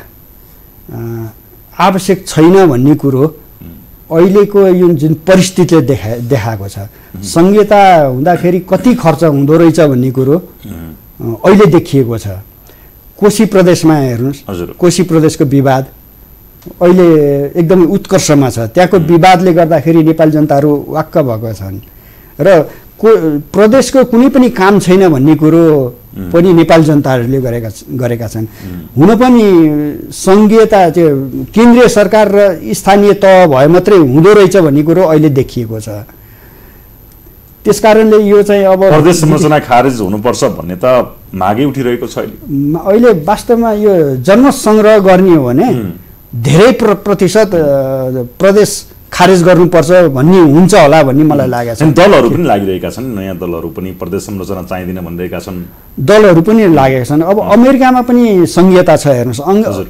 आवश्यक छैन भन्ने कुरो अहिलेको यो जुन परिस्थितिले देखा देखाएको छ। सङ्घीयता हुँदाखेरि कति खर्च हुँदो रहेछ भन्ने कुरो अहिले देखिएको छ। कोशी प्रदेशमा हेर्नुहोस्, कोशी प्रदेशको विवाद अहिले एकदमै उत्कर्षमा छ। त्यहाँको विवादले गर्दाखेरि नेपाली जनताहरू वाक्क भएको छन् र को प्रदेशको कुनै पनि काम छैन भन्ने कुरो पनि नेपाली जनताहरूले गरेका गरेका छन्। हुन पनि सङ्घीयता त्यो केन्द्रीय सरकार र स्थानीय तह भए मात्रै हुँदो रहेछ भन्ने कुरो अहिले देखिएको छ। त्यस कारणले यो चाहिँ अब प्रदेश संरचना खारेज हुनुपर्छ भन्ने त मागै उठिरहेको छ अहिले। वास्तवमा यो जनमत सङ्ग्रह गर्ने हो भने धेरै प्रतिशत प्रदेश खारेज गर्नुपर्छ भन्ने हुन्छ होला भन्ने मलाई लागेको छ। दलहरू पनि लागिरहेका छन्, नयाँ दलहरू पनि प्रदेश संरचना चाहिँदैन भनिरहेका छन्, दलहरू पनि लागेका छन्। अब अमेरिकामा पनि संघीयता छ, हेर्नुहोस्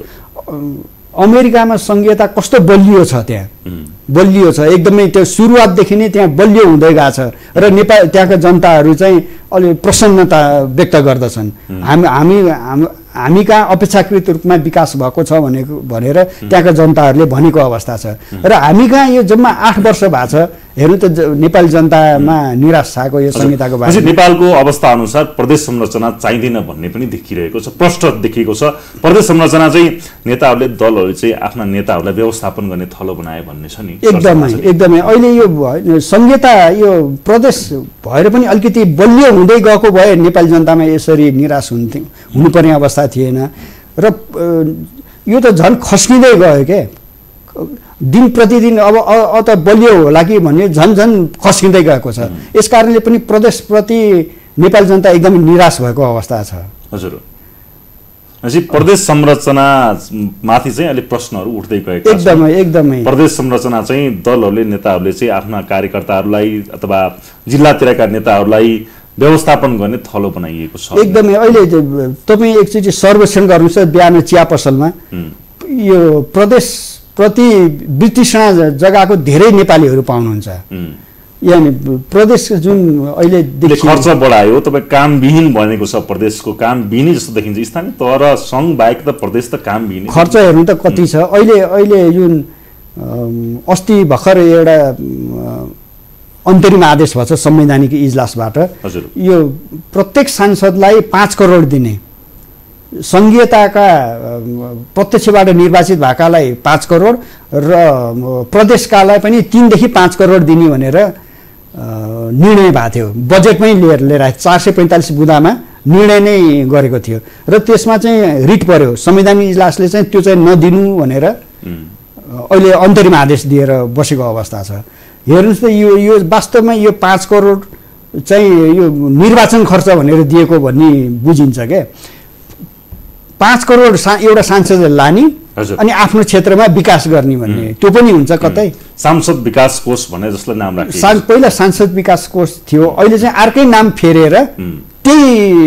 अमेरिकामा संघीयता कस्तो बलियो छ, त्यहाँ बलियो छ एकदमै, त्यो सुरुवातदेखि नै त्यहाँ बलियो हुँदै गएको छ र नेपाल त्यहाँका जनताहरू चाहिँ अलि प्रसन्नता व्यक्त गर्दछन्। हामी हामी हामी कहाँ अपेक्षाकृत रूपमा विकास भएको छ भनेको भनेर त्यहाँका जनताहरूले भनेको अवस्था छ र हामी कहाँ यो जम्मा आठ वर्ष भएको छ। हेर्नु त नेपाली जनतामा निराश छाएको यो संहिताको बारेमा। नेपालको अवस्था अनुसार प्रदेश संरचना चाहिँदैन भन्ने पनि देखिरहेको छ, प्रष्ट देखिएको छ। प्रदेश संरचना चाहिँ नेताहरूले दलहरूले चाहिँ आफ्ना नेताहरूलाई व्यवस्थापन गर्ने थलो बनाए भन्ने छ नि। एकदमै एकदमै अहिले यो संहिता यो प्रदेश भएर पनि अलिकति बलियो हुँदै गएको भए नेपाली जनतामा यसरी निराश हुन्थ्यो हुनुपर्ने अवस्था थिएन र यो त झन् खस्किँदै गयो के दिन प्रतिदिन। अब अ त बलियो होला कि भन्ने झन् झन् खस्किँदै गएको छ। यस कारणले पनि प्रदेशप्रति नेपाली जनता एकदमै निराश भएको अवस्था छ। हजुर, भनेपछि प्रदेश संरचना माथि चाहिँ अलिक प्रश्नहरू उठ्दै गएका छन्। एकदमै एकदमै प्रदेश संरचना चाहिँ दलहरूले नेताहरूले चाहिँ आफ्ना कार्यकर्ताहरूलाई अथवा जिल्लातिरका नेताहरूलाई व्यवस्थापन गर्ने थलो बनाइएको छ। एकदमै अहिले तपाईँ एकचोटि सर्वेक्षण गर्नुहोस् बिहान चिया पसलमा, यो प्रदेश प्रति वृत्तिसँग जग्गाको धेरै नेपालीहरू पाउनुहुन्छ। यानि प्रदेश जुन अहिले खर्च बढायो, तपाईँ कामविहीन भनेको छ, प्रदेशको कामविहीन जस्तो देखिन्छ स्थानीय तर सङ्घ बाहेक त प्रदेश त कामविहीन। खर्च हेर्नु त कति छ अहिले। अहिले जुन अस्ति भर्खर एउटा अन्तरिम आदेश भएको छ संवैधानिक इजलासबाट, यो प्रत्येक सांसदलाई पाँच करोड दिने, सङ्घीयताका प्रत्यक्षबाट निर्वाचित भएकालाई पाँच करोड र प्रदेशकालाई पनि तीनदेखि पाँच करोड दिने भनेर निर्णय भएको थियो। बजेटमै लिएर लिएर चार सय पैँतालिस बुँदामा निर्णय नै गरेको थियो र त्यसमा चाहिँ रिट पर्यो। संवैधानिक इजलासले चाहिँ त्यो चाहिँ नदिनु भनेर अहिले अन्तरिम आदेश दिएर बसेको अवस्था छ। हेर्नुहोस् त यो यो वास्तवमा यो पाँच करोड चाहिँ यो निर्वाचन खर्च भनेर दिएको भन्ने बुझिन्छ क्या। पाँच करोड सा एउटा सांसदले लाने अनि आफ्नो क्षेत्रमा विकास गर्ने भन्ने त्यो पनि हुन्छ कतै। सांसद विकास कोष भने जसले नाम राखियो, पहिला सांसद विकास कोष थियो, अहिले चाहिँ अर्कै नाम फेरेर त्यही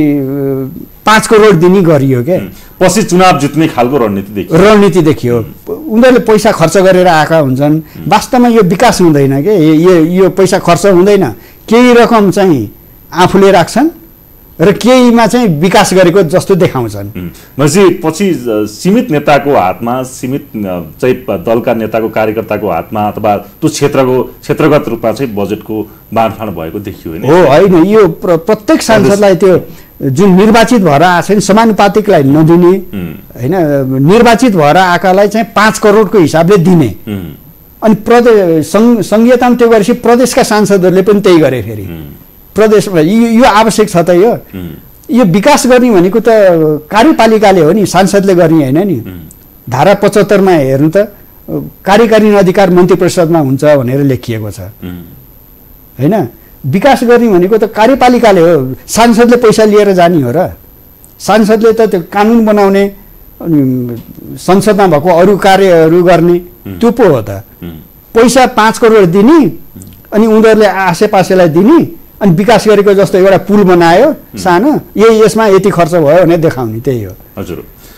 पाँच करोड दिने गरियो क्या। पछि चुनाव जित्ने खालको रणनीति देखियो रणनीति देखियो उनीहरूले पैसा खर्च गरेर आएका हुन्छन्। वास्तवमा यो विकास हुँदैन के, यो यो पैसा खर्च हुँदैन, केही रकम चाहिँ आफूले राख्छन् र केहीमा चाहिँ विकास गरेको जस्तो देखाउँछन्। भनेपछि पछि सीमित नेताको हातमा, सीमित चाहिँ दलका नेताको कार्यकर्ताको हातमा अथवा त्यो क्षेत्रको क्षेत्रगत रूपमा चाहिँ बजेटको बाँडफाँड भएको देखियो होइन? हो होइन, यो प्रत्येक सांसदलाई त्यो जुन निर्वाचित भएर आएको छ नि समानुपातिकलाई नदिने होइन, निर्वाचित भएर आएकालाई चाहिँ पाँच करोडको हिसाबले दिने। अनि प्रदेश सङ्घीयतामा त्यो गरेपछि प्रदेशका सांसदहरूले पनि त्यही गरे। फेरि प्रदेशमा यो आवश्यक छ त। यो यो विकास गर्ने भनेको त कार्यपालिकाले हो नि, सांसदले गर्ने होइन नि। धारा पचहत्तरमा हेर्नु त कार्यकालीन अधिकार मन्त्री परिषदमा हुन्छ भनेर लेखिएको छ होइन। विकास गर्ने भनेको त कार्यपालिकाले हो, सांसदले पैसा लिएर जाने हो र। सांसदले त त्यो कानुन बनाउने अनि संसदमा भएको अरू कार्यहरू गर्ने त्यो पो हो त। पैसा पाँच करोड दिने अनि उनीहरूले आसेपासेलाई दिने अनि विकास गरेको जस्तो एउटा पुल बनायो सानो, यही यसमा यति खर्च भयो भनेर देखाउने, त्यही हो। हजुर,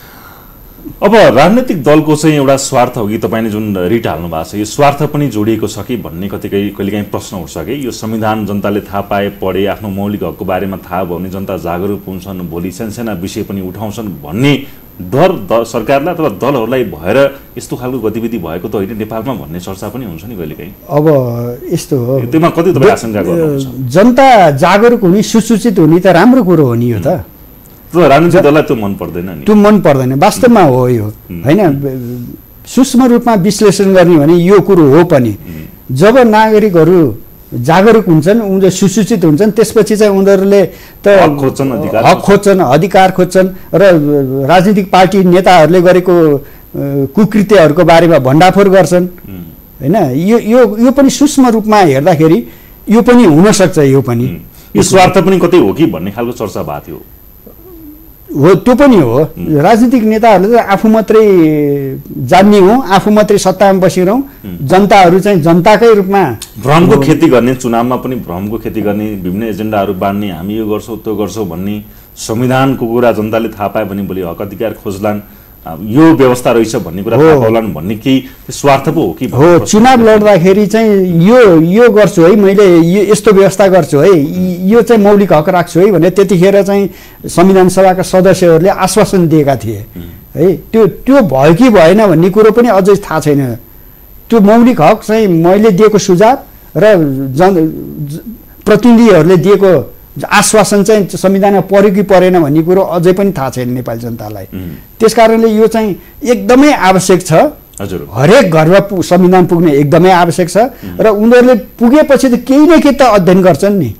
अब राजनैतिक दलको चाहिँ एउटा स्वार्थ हो कि तपाईँले जुन रिट हाल्नु भएको छ यो स्वार्थ पनि जोडिएको छ कि भन्ने कतिकै कहिलेकाहीँ प्रश्न उठ्छ कि यो संविधान जनताले थाहा पाए पढे आफ्नो मौलिक हकको बारेमा थाहा भयो भने जनता जागरुक हुन्छन्, भोलि सानसाना विषय पनि उठाउँछन् भन्ने डर सरकारलाई अथवा दलहरूलाई भएर यस्तो खालको गतिविधि भएको त होइन नेपालमा भन्ने चर्चा पनि हुन्छ नि कहिलेकाहीँ। अब यस्तो हो, त्यसमा कति तपाईँ आशंका गर्नुहुन्छ? जनता जागरुक हुने, सुसूचित हुने त राम्रो कुरो हो नि। यो त राजनीतिक दललाई त्यो मन पर्दैन नि, त्यो मन पर्दैन वास्तवमा हो यो होइन। सूक्ष्म रूपमा विश्लेषण गर्ने भने यो कुरो हो पनि। जब नागरिकहरू जागरुक हुन्छन्, उनीहरू सुसूचित हुन्छन्, त्यसपछि चाहिँ उनीहरूले त हक खोज्छन्, हक खोज्छन्, अधिकार खोज्छन् र राजनीतिक पार्टी नेताहरूले गरेको कुकृत्यहरूको बारेमा भण्डाफोर गर्छन् होइन। यो यो यो पनि सूक्ष्म रूपमा हेर्दाखेरि यो पनि हुनसक्छ। यो पनि यो स्वार्थ पनि कतै हो कि भन्ने खालको चर्चा भएको थियो। हो, त्यो पनि हो। राजनीतिक नेताहरूले त आफू मात्रै जान्ने हो, आफू मात्रै सत्तामा बसिरहँ, जनताहरू चाहिँ जनताकै रूपमा भ्रमको खेती गर्ने, चुनावमा पनि भ्रमको खेती गर्ने, विभिन्न एजेन्डाहरू बाँड्ने, हामी यो गर्छौँ त्यो गर्छौँ भन्ने, संविधानको कुरा जनताले थाहा पायो भने भोलि हक अधिकार खोज्लान्, यो व्यवस्था रहेछ भन्ने कुरा थाहा पाउलान् भन्ने केही स्वार्थ पो हो कि? हो, चुनाव लड्दाखेरि चाहिँ यो यो गर्छु है, मैले यो यस्तो व्यवस्था गर्छु है, यो चाहिँ मौलिक हक राख्छु है भने त्यतिखेर चाहिँ संविधान सभाका सदस्यहरूले आश्वासन दिएका थिए है। त्यो त्यो भयो कि भएन भन्ने कुरो पनि अझै थाहा छैन। त्यो मौलिक हक चाहिँ मैले दिएको सुझाव र जन प्रतिनिधिहरूले दिएको आश्वासन चाहिँ संविधानमा पर्यो कि परेन भन्ने कुरो अझै पनि थाहा छैन नेपाली जनतालाई। त्यसकारणले यो चाहिँ एकदमै आवश्यक छ। हजुर, हरेक घरमा संविधान पुग्ने एकदमै आवश्यक छ र उनीहरूले पुगेपछि त केही न केही त अध्ययन गर्छन् नि।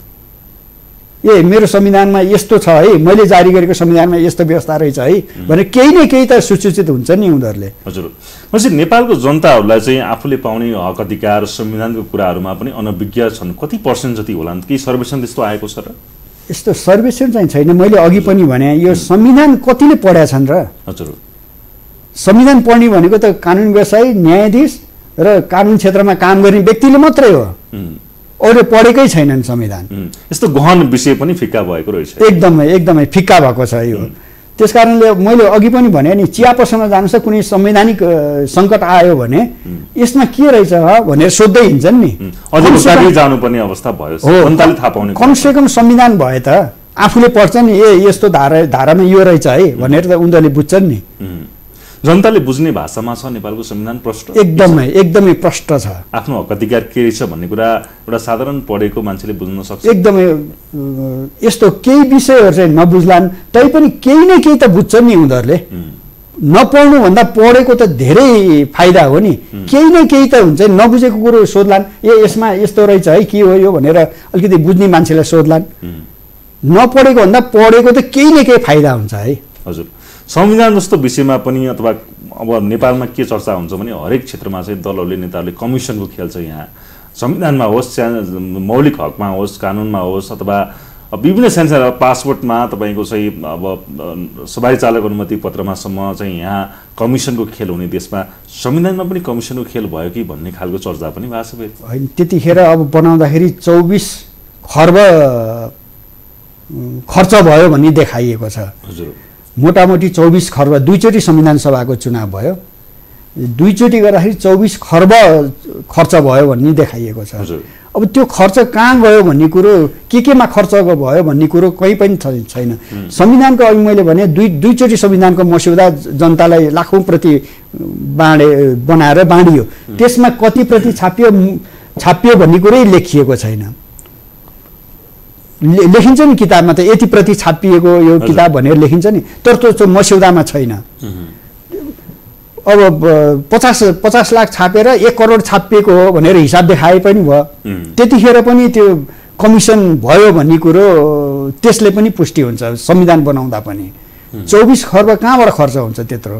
ए मेरो संविधानमा यस्तो छ है, मैले जारी गरेको संविधानमा यस्तो व्यवस्था रहेछ है भनेर केही न केही त सुसूचित हुन्छ नि उनीहरूले। हजुर, भनेपछि नेपालको जनताहरूलाई चाहिँ आफूले पाउने हक अधिकार संविधानको कुराहरूमा पनि अनभिज्ञ छन्, कति पर्सेन्ट जति होलान्? केही सर्वेक्षण त्यस्तो आएको छ र? यस्तो सर्वेक्षण चाहिँ छैन। मैले अघि पनि भने यो संविधान कतिले पढेका छन् र? हजुर, संविधान पढ्ने भनेको त कानुन व्यवसायी, न्यायाधीश र कानुन क्षेत्रमा काम गर्ने व्यक्तिले मात्रै हो, अरूले पढेकै छैनन् संविधान। यस्तो गहन विषय पनि फिक्का भएको रहेछ। एकदमै एकदमै फिक्का भएको छ यो। त्यसकारणले मैले अघि पनि भने नि, चिया पसलमा जानुहोस् त, कुनै संवैधानिक सङ्कट आयो भने यसमा के रहेछ भनेर सोध्दै हिँड्छन् नि। अझै जानुपर्ने अवस्था भयो, जनताले थाहा पाउने। कमसेकम संविधान भए त आफूले पढ्छन् नि, ए यस्तो धारा धारामा यो रहेछ है भनेर त उनीहरूले बुझ्छन् नि। जनताले बुझ्ने भाषामा छ नेपालको संविधान? प्रष्ट, एकदमै एकदमै प्रष्ट छ। आफ्नो हक अधिकार के रहेछ भन्ने कुरा एउटा साधारण पढेको मान्छेले बुझ्न सक्छ। एकदमै यस्तो केही विषयहरू चाहिँ नबुझ्लान्, तैपनि केही न केही त बुझ्छन् नि उनीहरूले। नपढ्नु भन्दा पढेको त धेरै फाइदा हो नि। केही न केही त हुन्छ, नबुझेको कुरो सोध्लान्, ए यसमा यस्तो रहेछ है, के हो यो भनेर अलिकति बुझ्ने मान्छेलाई सोध्लान्। नपढेको भन्दा पढेको त केही न केही फाइदा हुन्छ है। हजुर, संविधान जस्तो विषयमा पनि अथवा अब नेपालमा के चर्चा हुन्छ भने हरेक क्षेत्रमा चाहिँ दलहरूले, नेताहरूले कमिसनको खेल छ। यहाँ संविधानमा होस्, मौलिक हकमा होस्, कानुनमा होस्, अथवा विभिन्न सानो पासपोर्टमा तपाईँको चाहिँ अब सवारी चालक अनुमति पत्रमासम्म चाहिँ यहाँ कमिसनको खेल हुने देशमा संविधानमा पनि कमिसनको खेल भयो कि भन्ने खालको चर्चा पनि भएको छ। होइन, त्यतिखेर अब बनाउँदाखेरि चौबिस खर्ब खर्च भयो भन्ने देखाइएको छ। हजुर, मोटामोटी चौबिस खर्ब, दुईचोटि संविधान सभाको चुनाव भयो, दुईचोटि गर्दाखेरि चौबिस खर्ब खर्च भयो भन्ने देखाइएको छ। अब त्यो खर्च कहाँ गयो भन्ने कुरो, के केमा खर्च भयो भन्ने कुरो कहीँ पनि छैन। संविधानको अघि मैले भने दुई दुईचोटि संविधानको मस्यौदा जनतालाई लाखौँ प्रति बाँडे बनाएर बाँडियो, त्यसमा कति प्रति छापियो छापियो भन्ने कुरै लेखिएको छैन। लेखिन्छ नि किताबमा त यति प्रति छापिएको यो किताब भनेर लेखिन्छ नि, तर त्यो मस्यौदामा छैन। अब पचास पचास लाख छापेर एक करोड छापिएको हो भनेर हिसाब देखाए पनि भयो, त्यतिखेर पनि त्यो कमिसन भयो भन्ने कुरो त्यसले पनि पुष्टि हुन्छ। संविधान बनाउँदा पनि चौबिस खर्ब कहाँबाट खर्च हुन्छ त्यत्रो?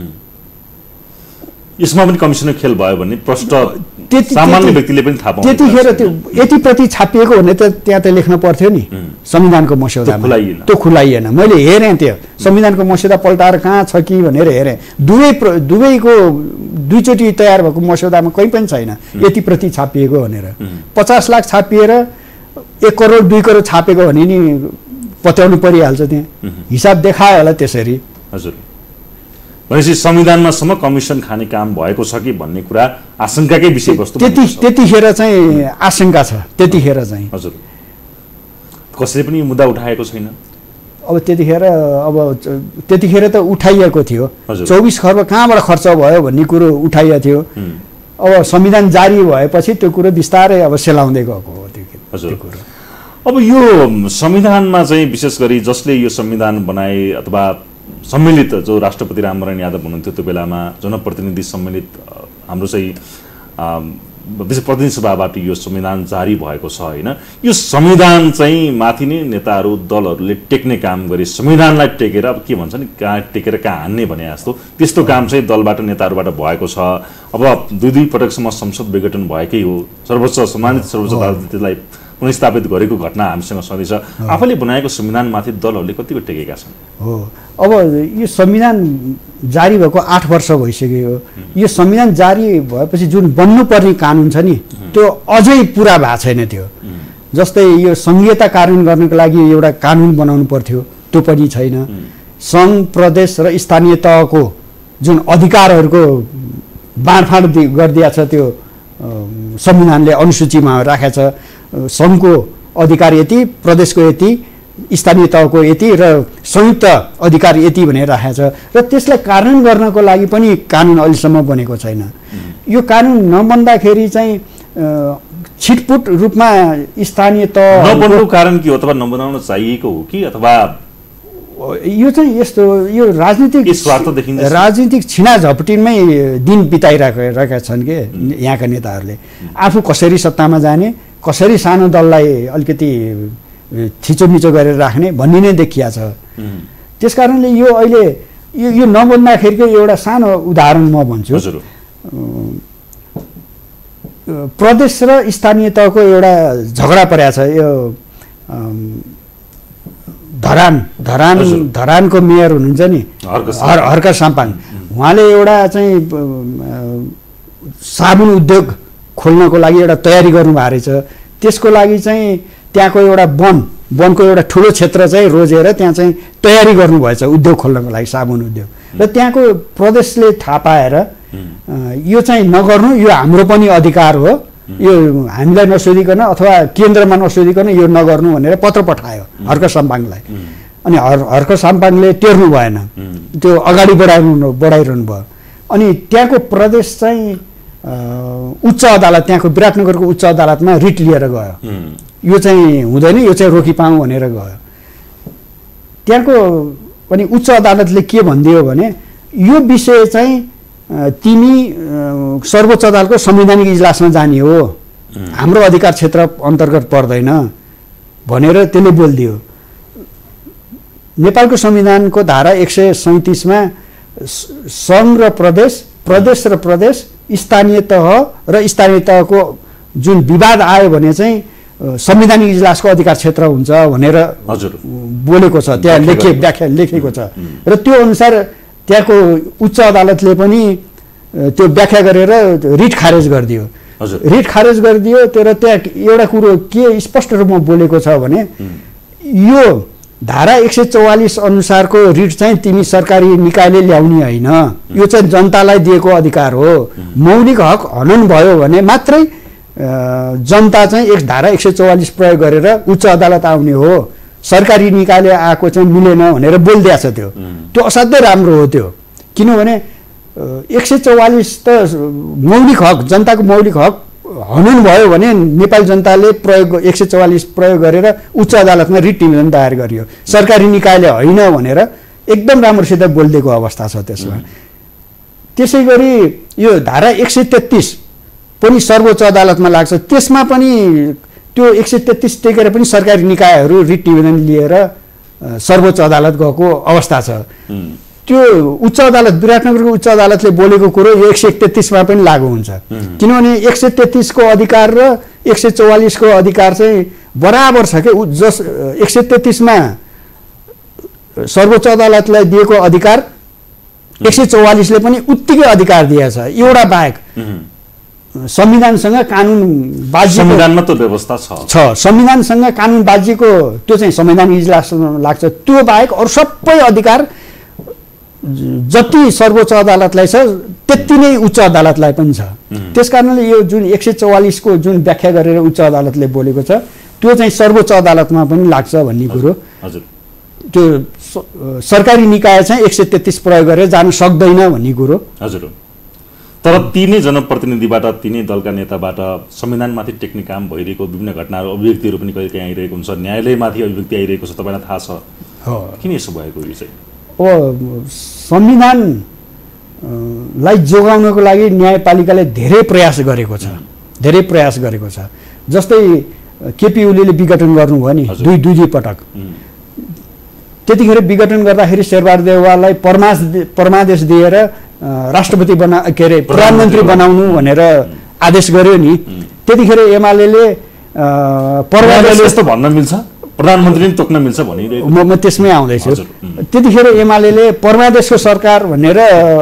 यसमा पनि कमिसनको खेल भयो भन्ने प्रष्ट सामान्य व्यक्तिले पनि थाहा पाउँछ। त्यतिखेर त्यो यति प्रति छापिएको भने त त्यहाँ त लेख्न पर्थ्यो नि संविधानको मस्यौदामा, त्यो खुलाइएन। मैले हेरेँ त्यो संविधानको मस्यौदा पल्टाएर कहाँ छ कि भनेर हेरेँ, दुवै दुवैको दुईचोटि तयार भएको मस्यौदामा कहीँ पनि छैन यति प्रति छापिएको भनेर। पचास लाख छापिएर एक करोड दुई करोड छापेको भने नि पत्याउनु परिहाल्छ, त्यहाँ हिसाब देखायो होला त्यसरी। हजुर, भनेपछि संविधानमासम्म कमिसन खाने काम भएको छ कि भन्ने कुरा आशंकाकै विषयवस्तु त्यति त्यतिखेर चाहिँ आशंका छ। त्यतिखेर चाहिँ हजुर कसैले पनि मुद्दा उठाएको छैन। अब त्यतिखेर अब त्यतिखेर त उठाइएको थियो, चौबिस खर्ब कहाँबाट खर्च भयो भन्ने कुरो उठाइएको थियो। अब संविधान जारी भएपछि त्यो कुरो बिस्तारै अब सेलाउँदै गएको हो त्यो कुरो। अब यो संविधानमा चाहिँ विशेष गरी जसले यो संविधान बनाए अथवा सम्मिलित जो राष्ट्रपति रामनारायण यादव हुनुहुन्थ्यो त्यो बेलामा जनप्रतिनिधि सम्मिलित हाम्रो चाहिँ विशेष प्रतिनिधि सभाबाट यो संविधान जारी भएको छ होइन। यो संविधान चाहिँ माथि नै नेताहरू दलहरूले टेक्ने काम गरे, संविधानलाई टेकेर अब के भन्छ नि कहाँ टेकेर कहाँ हान्ने भने जस्तो त्यस्तो काम चाहिँ दलबाट नेताहरूबाट भएको छ। अब दुई दुई पटकसम्म संसद विघटन भएकै हो, सर्वोच्च सम्मानित सर्वोच्च अदालतले त्यसलाई कुनै स्थापित गरेको घटना हामीसँग सधैँ छ। आफूले बनाएको संविधानमाथि दलहरूले कतिको टेकेका छन्? हो, अब यो संविधान जारी भएको आठ वर्ष भइसक्यो। यो संविधान जारी भएपछि जुन बन्नुपर्ने कानुन छ नि त्यो अझै पुरा भएको छैन। त्यो जस्तै यो संघीयता कार्यान्वयन गर्नको लागि एउटा कानुन बनाउनु पर्थ्यो, त्यो पनि छैन। सङ्घ, प्रदेश र स्थानीय तहको जुन अधिकारहरूको बाँडफाँड गरिदिएको छ त्यो संविधानले अनुसूचीमा राखेको छ। सङ्घको अधिकार यति, प्रदेशको यति, स्थानीय तहको यति र संयुक्त अधिकार यति भनेर राखेको छ र त्यसलाई कार्यान्वयन गर्नको लागि पनि कानुन अहिलेसम्म बनेको छैन। यो कानुन नबन्दाखेरि चाहिँ छिटपुट रूपमा स्थानीय तह नबन्नुको कारण के हो? अथवा नबनाउन चाहिएको हो कि अथवा यो चाहिँ यस्तो यो राजनीतिक स्वार्थ देखिन्छ? राजनीतिक छिना झपटिनमै दिन बिताइरहेका छन् कि यहाँका नेताहरूले। आफू कसरी सत्तामा जाने, कसरी सानो दललाई अलिकति थिचोमिचो गरेर राख्ने भन्ने नै देखिया छ। त्यस कारणले यो अहिले यो यो नबन्दाखेरिको एउटा सानो उदाहरण म भन्छु। प्रदेश र स्थानीय तहको एउटा झगडा परेको छ। यो धरान धरान धरानको मेयर हुनुहुन्छ नि हर हर्क साम्पाङ, उहाँले एउटा चाहिँ साबुन उद्योग खोल्नको लागि एउटा तयारी गर्नुभएको रहेछ। त्यसको लागि चाहिँ त्यहाँको एउटा वन वनको एउटा ठुलो क्षेत्र चाहिँ रोजेर त्यहाँ चाहिँ तयारी गर्नुभएछ उद्योग खोल्नको लागि, साबुन उद्योग। र त्यहाँको प्रदेशले थाहा पाएर यो चाहिँ नगर्नु, यो हाम्रो पनि अधिकार हो, यो हामीलाई नसोधिकन अथवा केन्द्रमा नसोधिकन यो नगर्नु भनेर पत्र पठायो हर्क साम्पाङलाई। अनि हर हर्क साम्पाङले टेर्नु भएन, त्यो अगाडि बढाउनु बढाइरहनु भयो। अनि त्यहाँको प्रदेश चाहिँ उच्च अदालत, त्यहाँको विराटनगरको उच्च अदालतमा रिट लिएर गयो। यो चाहिँ हुँदैन, यो चाहिँ रोकिपाउँ भनेर गयो। त्यहाँको पनि उच्च अदालतले के भनिदियो भने यो विषय चाहिँ तिमी सर्वोच्च अदालतको संवैधानिक इजलासमा जाने हो, हाम्रो अधिकार क्षेत्र अन्तर्गत पर्दैन भनेर त्यसले बोलिदियो। नेपालको संविधानको धारा एक सय सैँतिसमा सङ्घ र प्रदेश, प्रदेश र प्रदेश, स्थानीय तह र स्थानीय तहको जुन विवाद आयो भने चाहिँ संवैधानिक इजलासको अधिकार क्षेत्र हुन्छ भनेर हजुर बोलेको छ, त्यहाँ लेखे व्याख्या लेखेको छ। र त्यो अनुसार त्यहाँको उच्च अदालतले पनि त्यो व्याख्या गरेर रिट खारेज गरिदियो। रिट खारेज गरिदियो तर त्यहाँ एउटा कुरो के स्पष्ट रूपमा बोलेको छ भने यो धारा एक सय चौवालिस अनुसारको रिट चाहिँ तिमी सरकारी निकायले ल्याउने होइन, यो चाहिँ जनतालाई दिएको अधिकार हो। मौलिक हक हनन भयो भने मात्रै जनता चाहिँ एक धारा एक सय चौवालिस प्रयोग गरेर उच्च अदालत आउने हो, सरकारी निकायले आएको चाहिँ मिलेन भनेर बोलिदिएको छ। त्यो त्यो असाध्यै राम्रो हो त्यो, किनभने एक सय चौवालिस त मौलिक हक, जनताको मौलिक हक हनन भयो भने नेपाली जनताले प्रयोग एक सय चौवालिस प्रयोग गरेर उच्च अदालतमा रिट पिटिसन दायर गरियो, सरकारी निकायले होइन भनेर एकदम राम्रोसित बोलिदिएको अवस्था छ त्यसमा। त्यसै गरी यो धारा एक सय तेत्तिस पनि सर्वोच्च अदालतमा लाग्छ, त्यसमा पनि त्यो एक सय तेत्तिस टेकेर पनि सरकारी निकायहरू रिट पिटिसन लिएर सर्वोच्च अदालत गएको अवस्था छ। त्यो उच्च अदालत, विराटनगरको उच्च अदालतले बोलेको कुरो यो एक सय तेत्तिसमा पनि लागू हुन्छ, किनभने एक सय तेत्तिसको अधिकार र एक सय चौवालिसको अधिकार चाहिँ बराबर छ कि। जस एक सय तेत्तिसमा सर्वोच्च अदालतलाई दिएको अधिकार एक सय चौवालिसले पनि उत्तिकै अधिकार दिएछ। एउटा बाहेक संविधानसँग कानुन बाज्य संविधानमा त व्यवस्था छ छ संविधानसँग कानुन बाज्यको त्यो चाहिँ संवैधानिक इजलासमा लाग्छ। त्यो बाहेक अरू सबै अधिकार जति सर्वोच्च अदालतलाई छ त्यति नै उच्च अदालतलाई पनि छ। त्यसकारणले यो जुन एक सय चौवालिसको जुन व्याख्या गरेर उच्च अदालतले बोलेको छ त्यो चाहिँ सर्वोच्च अदालतमा पनि लाग्छ भन्ने कुरो। हजुर त्यो सरकारी निकाय चाहिँ एक सय तेत्तिस प्रयोग गरेर जान सक्दैन भन्ने कुरो। हजुर तर तिनै जनप्रतिनिधिबाट, तिनै दलका नेताबाट संविधानमाथि टेक्ने काम भइरहेको विभिन्न घटनाहरू, अभिव्यक्तिहरू पनि कहिले काहीँ आइरहेको हुन्छ, न्यायालयमाथि अभिव्यक्ति आइरहेको छ, तपाईँलाई थाहा छ? किन यसो भएको यो चाहिँ? ओ संविधानलाई जोगाउनको लागि न्यायपालिकाले धेरै प्रयास गरेको छ, धेरै प्रयास गरेको छ। जस्तै केपी ओलीले विघटन गर्नुभयो नि दुई दुई दुई पटक, त्यतिखेर विघटन गर्दाखेरि शेरबहादुर देउवालाई परमास परमादेश दिएर राष्ट्रपति बना के अरे प्रधानमन्त्री बनाउनु भनेर आदेश गर्यो नि। त्यतिखेर एमाले परमादेशले यस्तो भन्न मिल्छ, प्रधानमन्त्रीले पनि तोक्न मिल्छ भनिरहेको म म त्यसमै आउँदैछु। त्यतिखेर एमाले परमादेशको सरकार भनेर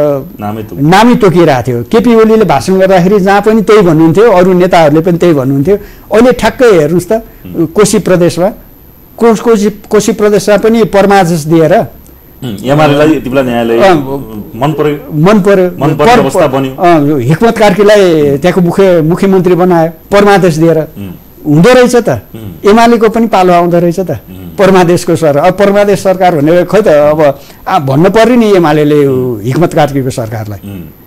नामै तोकिरहेको थियो। केपी ओलीले भाषण गर्दाखेरि जहाँ पनि त्यही भन्नुहुन्थ्यो, अरू नेताहरूले पनि त्यही भन्नुहुन्थ्यो। अहिले ठ्याक्कै हेर्नुहोस् त कोशी प्रदेशमा कोश कोशी कोशी प्रदेशमा पनि परमादेश दिएर एमालेलाई यति बेला न्यायालय मन पर्यो मन पर्यो मन पर्ने अवस्था बन्यो। हिक्मत कार्कीलाई त्यहाँको मुख्य मुख्यमन्त्री बनायो परमादेश दिएर। हुँदो रहेछ त, एमालेको पनि पालो आउँदो रहेछ त परमादेशको सरकार। अब परमादेश सरकार भनेर खै त अब भन्नु पर्यो नि एमाले हिक्मत कार्कीको सरकारलाई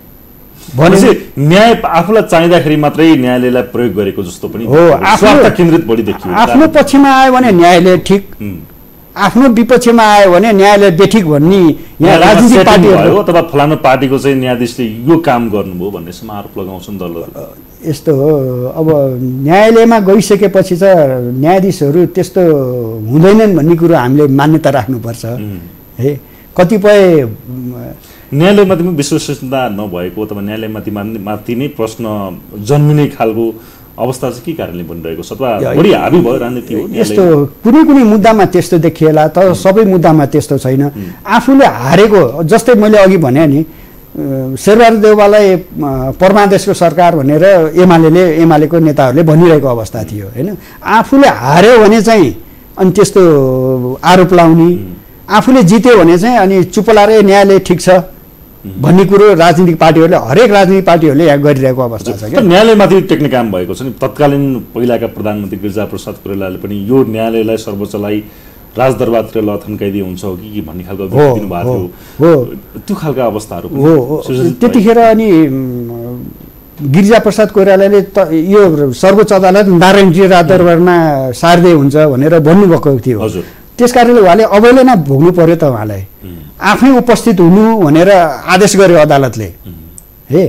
भनेपछि न्याय आफूलाई चाहिँदाखेरि मात्रै न्यायालयलाई प्रयोग गरेको जस्तो पनि हो। आफ्नो केन्द्रित बढी देखियो। आफ्नो पक्षमा आयो भने न्यायालय ठिक, आफ्नो विपक्षमा आयो भने न्यायालय बेठिक भन्ने यहाँ राजनीतिक पार्टीहरू अथवा फलानु पार्टीको चाहिँ न्यायाधीशले यो काम गर्नुभयो भन्नेसम्म आरोप लगाउँछन् दलहरू। यस्तो हो, अब न्यायालयमा गइसकेपछि चाहिँ न्यायाधीशहरू त्यस्तो हुँदैनन् भन्ने कुरो हामीले मान्यता राख्नुपर्छ है। कतिपय न्यायालयमाथि पनि विश्वसनीयता नभएको अथवा न्यायालयमाथि माथि नै प्रश्न जन्मिने खालको अवस्था चाहिँ के कारणले बनिरहेको छ? अथवा बढी हाबी भयो राजनीति हो? यस्तो कुनै कुनै मुद्दामा त्यस्तो देखिएला, तर सबै मुद्दामा त्यस्तो छैन। आफूले हारेको, जस्तै मैले अघि भने नि शेरबहादुर देउवालाई परमादेशको सरकार भनेर एमाले एमालेको नेताहरूले भनिरहेको अवस्था थियो होइन। आफूले हार्यो भने चाहिँ अनि त्यस्तो आरोप लाउने, आफूले जित्यो भने चाहिँ अनि चुप लाएर न्यायालय ठिक छ भन्ने कुरो राजनीतिक पार्टीहरूले, हरेक राजनीतिक पार्टीहरूले यहाँ गरिरहेको अवस्था छ। न्यायालयमाथि टेक्ने काम भएको छ नि। तत्कालीन पहिलाका प्रधानमन्त्री गिरिजाप्रसाद कोइरालाले पनि यो न्यायालयलाई सर्वोच्चलाई राजदरबारतिर ल थन्काइदिए हुन्छ हो कि भन्ने खालको अभिव्यक्ति दिनुभएको थियो। त्यो खालका अवस्थाहरू हो। त्यतिखेर अनि गिरिजाप्रसाद कोइरालाले त यो सर्वोच्च अदालत नारायणजी राजदरबारमा सार्दै हुन्छ भनेर भन्नुभएको थियो। त्यस कारणले उहाँले अवहेलना भोग्नु पर्यो त। उहाँलाई आफै उपस्थित हुनु भनेर आदेश गर्यो अदालतले हे।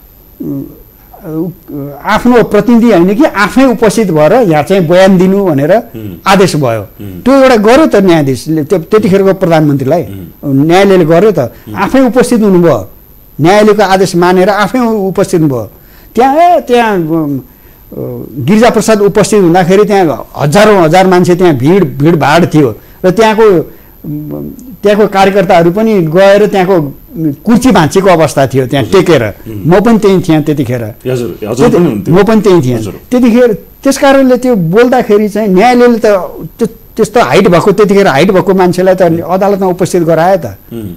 आफ्नो प्रतिनिधि होइन कि आफै उपस्थित भएर यहाँ चाहिँ बयान दिनु भनेर आदेश भयो। त्यो एउटा गर्यो त न्यायाधीशले, त्यतिखेरको प्रधानमन्त्रीलाई न्यायालयले गर्यो त। आफै उपस्थित हुनुभयो, न्यायालयको आदेश मानेर आफै उपस्थित भयो त्यहाँ। त्यहाँ गिरिजाप्रसाद उपस्थित हुँदाखेरि त्यहाँ हजारौँ हजार मान्छे त्यहाँ भिड भिडभाड थियो र त्यहाँको त्यहाँको कार्यकर्ताहरू पनि गएर त्यहाँको कुर्ची भाँचेको अवस्था थियो त्यहाँ टेकेर। म पनि त्यहीँ थिएँ त्यतिखेर, म पनि त्यहीँ थिएँ त्यतिखेर। त्यस कारणले त्यो बोल्दाखेरि चाहिँ न्यायालयले त त्यस्तो हाइट भएको, त्यतिखेर हाइट भएको मान्छेलाई त अदालतमा उपस्थित गरायो त।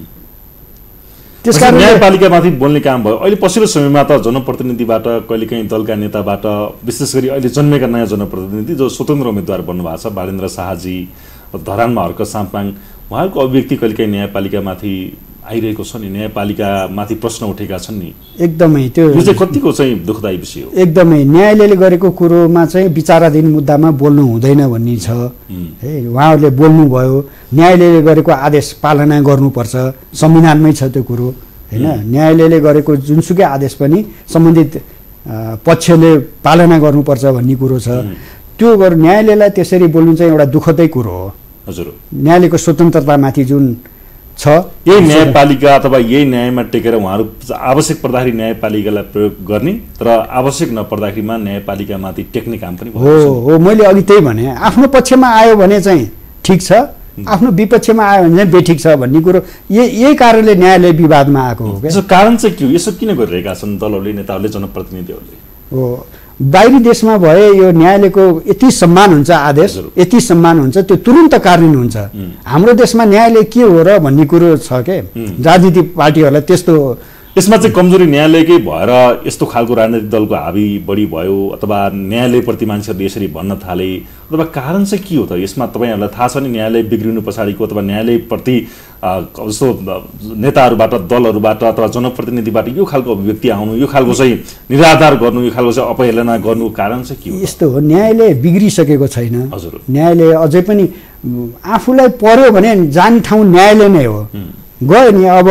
त्यस कारण न्यायपालिकामाथि बोल्ने काम भयो। अहिले पछिल्लो समयमा त जनप्रतिनिधिबाट, कहिलेकाहीँ दलका नेताबाट, विशेष गरी अहिले जन्मेका नयाँ जनप्रतिनिधि जो स्वतन्त्र उम्मेद्वार बन्नुभएको छ, बालेन्द्र शाहजी, धरानमा हर्क साम्पाङ, उहाँहरूको अभिव्यक्ति कहिलेकाहीँ न्यायपालिकामाथि आइरहेको छ नि, न्यायपालिकामाथि प्रश्न उठेका छन् नि। एकदमै त्यो यो चाहिँ कतिको चाहिँ दुःखदायी विषय हो। एकदमै न्यायालयले गरेको कुरोमा चाहिँ विचाराधीन मुद्दामा बोल्नु हुँदैन भन्ने छ है। उहाँहरूले बोल्नुभयो, न्यायालयले गरेको आदेश पालना गर्नुपर्छ, संविधानमै छ त्यो कुरो होइन। न्यायालयले गरेको जुनसुकै आदेश पनि सम्बन्धित पक्षले पालना गर्नुपर्छ भन्ने कुरो छ। त्यो गर न्यायालयलाई त्यसरी बोल्नु चाहिँ एउटा दुःखदै कुरो हो। हजुर, न्यायालयको स्वतन्त्रतामाथि जुन छ यही न्यायपालिका अथवा यही न्यायमा टेकेर उहाँहरू आवश्यक पर्दाखेरि न्यायपालिकालाई प्रयोग गर्ने, तर आवश्यक नपर्दाखेरिमा न्यायपालिकामाथि टेक्ने काम पनि हो। हो, मैले अघि त्यही भने, आफ्नो पक्षमा आयो भने चाहिँ ठिक छ, आफ्नो विपक्षमा आयो भने चाहिँ बेठिक छ भन्ने कुरो यही यही कारणले न्यायालय विवादमा आएको हो। यसो कारण चाहिँ के हो? यसो किन गरिरहेका छन् दलहरूले, नेताहरूले, जनप्रतिनिधिहरूले? हो, बाहिरी देशमा भए यो न्यायालयको यति सम्मान हुन्छ, आदेश यति सम्मान हुन्छ, त्यो तुरुन्त कार्यान्वयन हुन्छ। हाम्रो देशमा न्यायालय के हो र भन्ने कुरो छ के राजनीतिक पार्टीहरूलाई। त्यस्तो यसमा चाहिँ कमजोरी न्यायालयकै भएर यस्तो खालको राजनैतिक दलको हाबी बढी भयो अथवा न्यायालयप्रति मान्छेहरूले यसरी भन्न थाले, अथवा कारण चाहिँ के हो त? यसमा तपाईँहरूलाई थाहा छ नि, न्यायालय बिग्रिनु पछाडिको अथवा न्यायालयप्रति जस्तो नेताहरूबाट, दलहरूबाट अथवा जनप्रतिनिधिबाट यो खालको अभिव्यक्ति आउनु, यो खालको चाहिँ निराधार गर्नु, यो खालको चाहिँ अपहेलना गर्नु कारण चाहिँ के हो? यस्तो हो, न्यायालय बिग्रिसकेको छैन। हजुर, न्यायालय अझै पनि आफूलाई पर्यो भने जाने ठाउँ न्यायालय नै हो। गयो नि, अब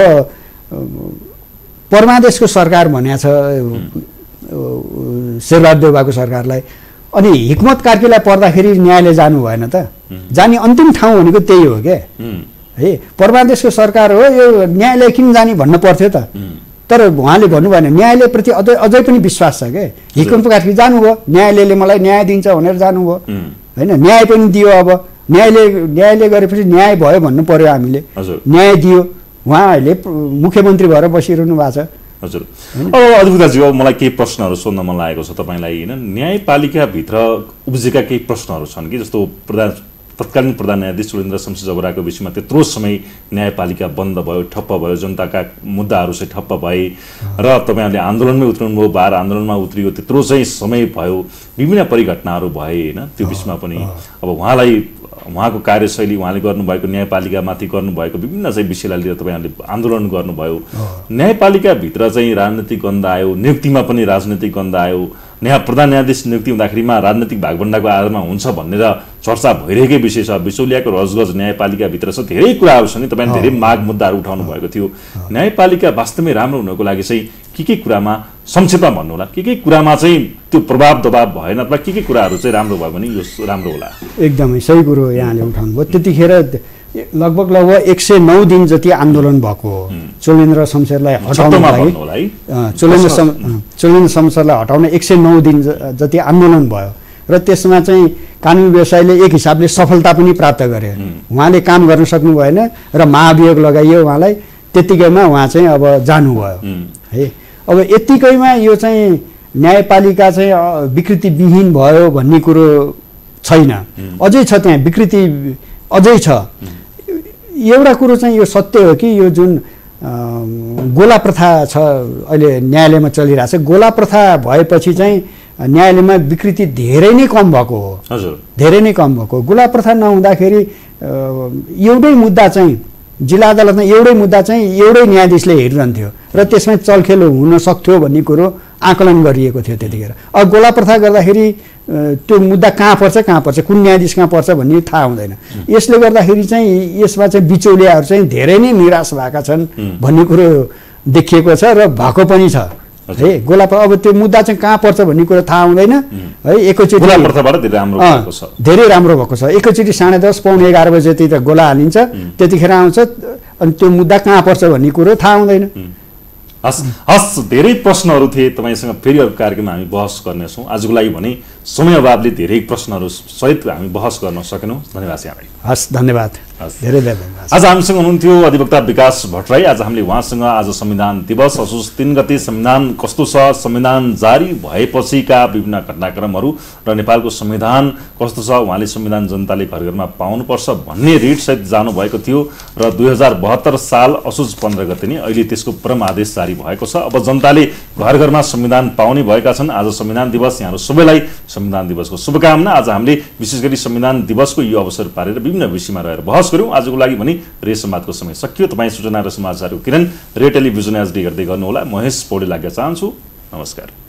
परमादेशको सरकार भनेको छ शेरबहादुर देउवाको सरकारलाई, अनि हिक्मत कार्कीलाई पर्दाखेरि न्यायालय जानु भएन त? जाने अन्तिम ठाउँ भनेको त्यही हो क्या है। परमादेशको सरकार हो, यो न्यायालय किन जाने भन्नु पर्थ्यो त? तर उहाँले भन्नुभयो भने न्यायालयप्रति अझै अझै पनि विश्वास छ क्या। हिक्किम कार्की जानुभयो, न्यायालयले मलाई न्याय दिन्छ भनेर जानुभयो होइन, न्याय पनि दियो। अब न्यायालय न्यायालय गरेपछि न्याय भयो भन्नु पर्यो हामीले, न्याय दियो। उहाँहरूले मुख्यमन्त्री भएर बसिरहनु भएको छ। हजुर, अब अद्भुतजी अब मलाई केही प्रश्नहरू सोध्न मन लागेको छ तपाईँलाई होइन। न्यायपालिकाभित्र उब्जेका केही प्रश्नहरू छन् कि, जस्तो प्रधान तत्कालीन प्रधान न्यायाधीश सुरेन्द्र शमशेर जबराको विषयमा त्यत्रो समय न्यायपालिका बन्द भयो, ठप्प भयो, जनताका मुद्दाहरू चाहिँ ठप्प भए र तपाईँहरूले आन्दोलनमै उत्रनुभयो, बार आन्दोलनमा उत्रियो, त्यत्रो चाहिँ समय भयो, विभिन्न परिघटनाहरू भए होइन। त्यो बिचमा पनि अब उहाँलाई उहाँको कार्यशैली, उहाँले गर्नुभएको न्यायपालिकामाथि गर्नुभएको विभिन्न चाहिँ विषयलाई लिएर तपाईँहरूले आन्दोलन गर्नुभयो। न्यायपालिकाभित्र चाहिँ राजनीतिक गन्ध आयो, नियुक्तिमा पनि राजनीतिक गन्ध आयो। न्याय प्रधान न्यायाधीश नियुक्ति हुँदाखेरिमा राजनीतिक भागभण्डाको आधारमा हुन्छ भनेर चर्चा भइरहेकै विषय छ। विचौलियाको रजगज न्यायपालिकाभित्र छ, धेरै कुराहरू छन् नि। तपाईँले धेरै माग मुद्दाहरू उठाउनु भएको थियो। न्यायपालिका वास्तवमै राम्रो हुनको लागि चाहिँ के के कुरामा संक्षेपमा भन्नु होला, के के कुरामा चाहिँ त्यो प्रभाव दबाव भएन अथवा के के कुराहरू चाहिँ राम्रो भयो भने यो राम्रो होला? एकदमै सही कुरो यहाँले उठाउनु भयो। त्यतिखेर लगभग लगभग एक सय नौ दिन जति आन्दोलन भएको हो चोलेन्द्र शमशेरलाई हटाउनको लागि। चोलेन्द्र सम चोलेन्द्र शमशेरलाई हटाउन एक सय नौ दिन जति आन्दोलन भयो र त्यसमा चाहिँ कानुनी व्यवसायले एक हिसाबले सफलता पनि प्राप्त गरे। उहाँले काम गर्न सक्नु भएन र महाभियोग लगाइयो उहाँलाई। त्यतिकैमा उहाँ चाहिँ अब जानुभयो है। अब यत्तिकैमा यो चाहिँ न्यायपालिका चाहिँ विकृतिविहीन भयो भन्ने कुरो छैन, अझै छ, त्यहाँ विकृति अझै छ। एउटा कुरो चाहिँ यो सत्य हो कि यो जुन गोला प्रथा छ अहिले न्यायालयमा चलिरहेछ, गोला प्रथा भएपछि चाहिँ न्यायालयमा विकृति धेरै नै कम भएको हो। हजुर, धेरै नै कम भएको। गोला प्रथा नहुँदाखेरि एउटै मुद्दा चाहिँ जिल्ला अदालतमा एउटै मुद्दा चाहिँ एउटै न्यायाधीशले हेरिरहन्थ्यो र त्यसमा चलखेल हुन सक्थ्यो भन्ने कुरो आकलन गरिएको थियो त्यतिखेर। अब गोला प्रथा गर्दाखेरि त्यो मुद्दा कहाँ पर्छ कहाँ पर्छ कुन न्यायाधीश कहाँ पर्छ भन्ने थाहा हुँदैन। यसले गर्दाखेरि चाहिँ यसमा चाहिँ बिचौलियाहरू चाहिँ धेरै नै निराश भएका छन् भन्ने कुरो देखिएको छ र भएको पनि छ है। गोला अब त्यो मुद्दा चाहिँ कहाँ पर्छ भन्ने कुरो थाहा हुँदैन है। एकैचोटि धेरै राम्रो भएको छ। एकैचोटि साढे दस पाउन एघार बजेतिर त गोला हालिन्छ, त्यतिखेर आउँछ अनि त्यो मुद्दा कहाँ पर्छ भन्ने कुरो थाहा हुँदैन। हस् हस् धेरै प्रश्नहरू थिए तपाईँसँग, फेरि अर्को कार्यक्रममा हामी बहस गर्नेछौँ। आजको लागि भने समय अभावले धेरै प्रश्नहरू सहित हामी बहस गर्न सकेनौँ। धन्यवाद यहाँलाई। हस्, धन्यवाद, धेरै धेरै धन्यवाद। आज हामीसँग हुनुहुन्थ्यो अधिवक्ता विकास भट्टराई। आज हामीले उहाँसँग आज संविधान दिवस असोज तीन गते संविधान कस्तो छ, संविधान जारी भएपछिका विभिन्न घटनाक्रमहरू र नेपालको संविधान कस्तो छ, उहाँले संविधान जनताले घर घरमा पाउनुपर्छ भन्ने रिटसहित जानुभएको थियो र दुई हजार बहत्तर साल असोज पन्ध्र गते नै अहिले त्यसको परम आदेश जारी भएको छ। अब जनताले घर घरमा संविधान पाउने भएका छन्। आज संविधान दिवस, यहाँहरू सबैलाई संविधान दिवसको शुभकामना। आज हामीले विशेष गरी संविधान दिवसको यो अवसर पारेर विभिन्न विषयमा रहेर बहस गऱ्यौँ। आजको लागि भने रे संवादको समय सकियो। तपाईँ सूचना र समाचारको किरण रे टेलिभिजन एचडी गर्दै गर्नुहोला। महेश पौडेल लाग्न चाहन्छु। नमस्कार।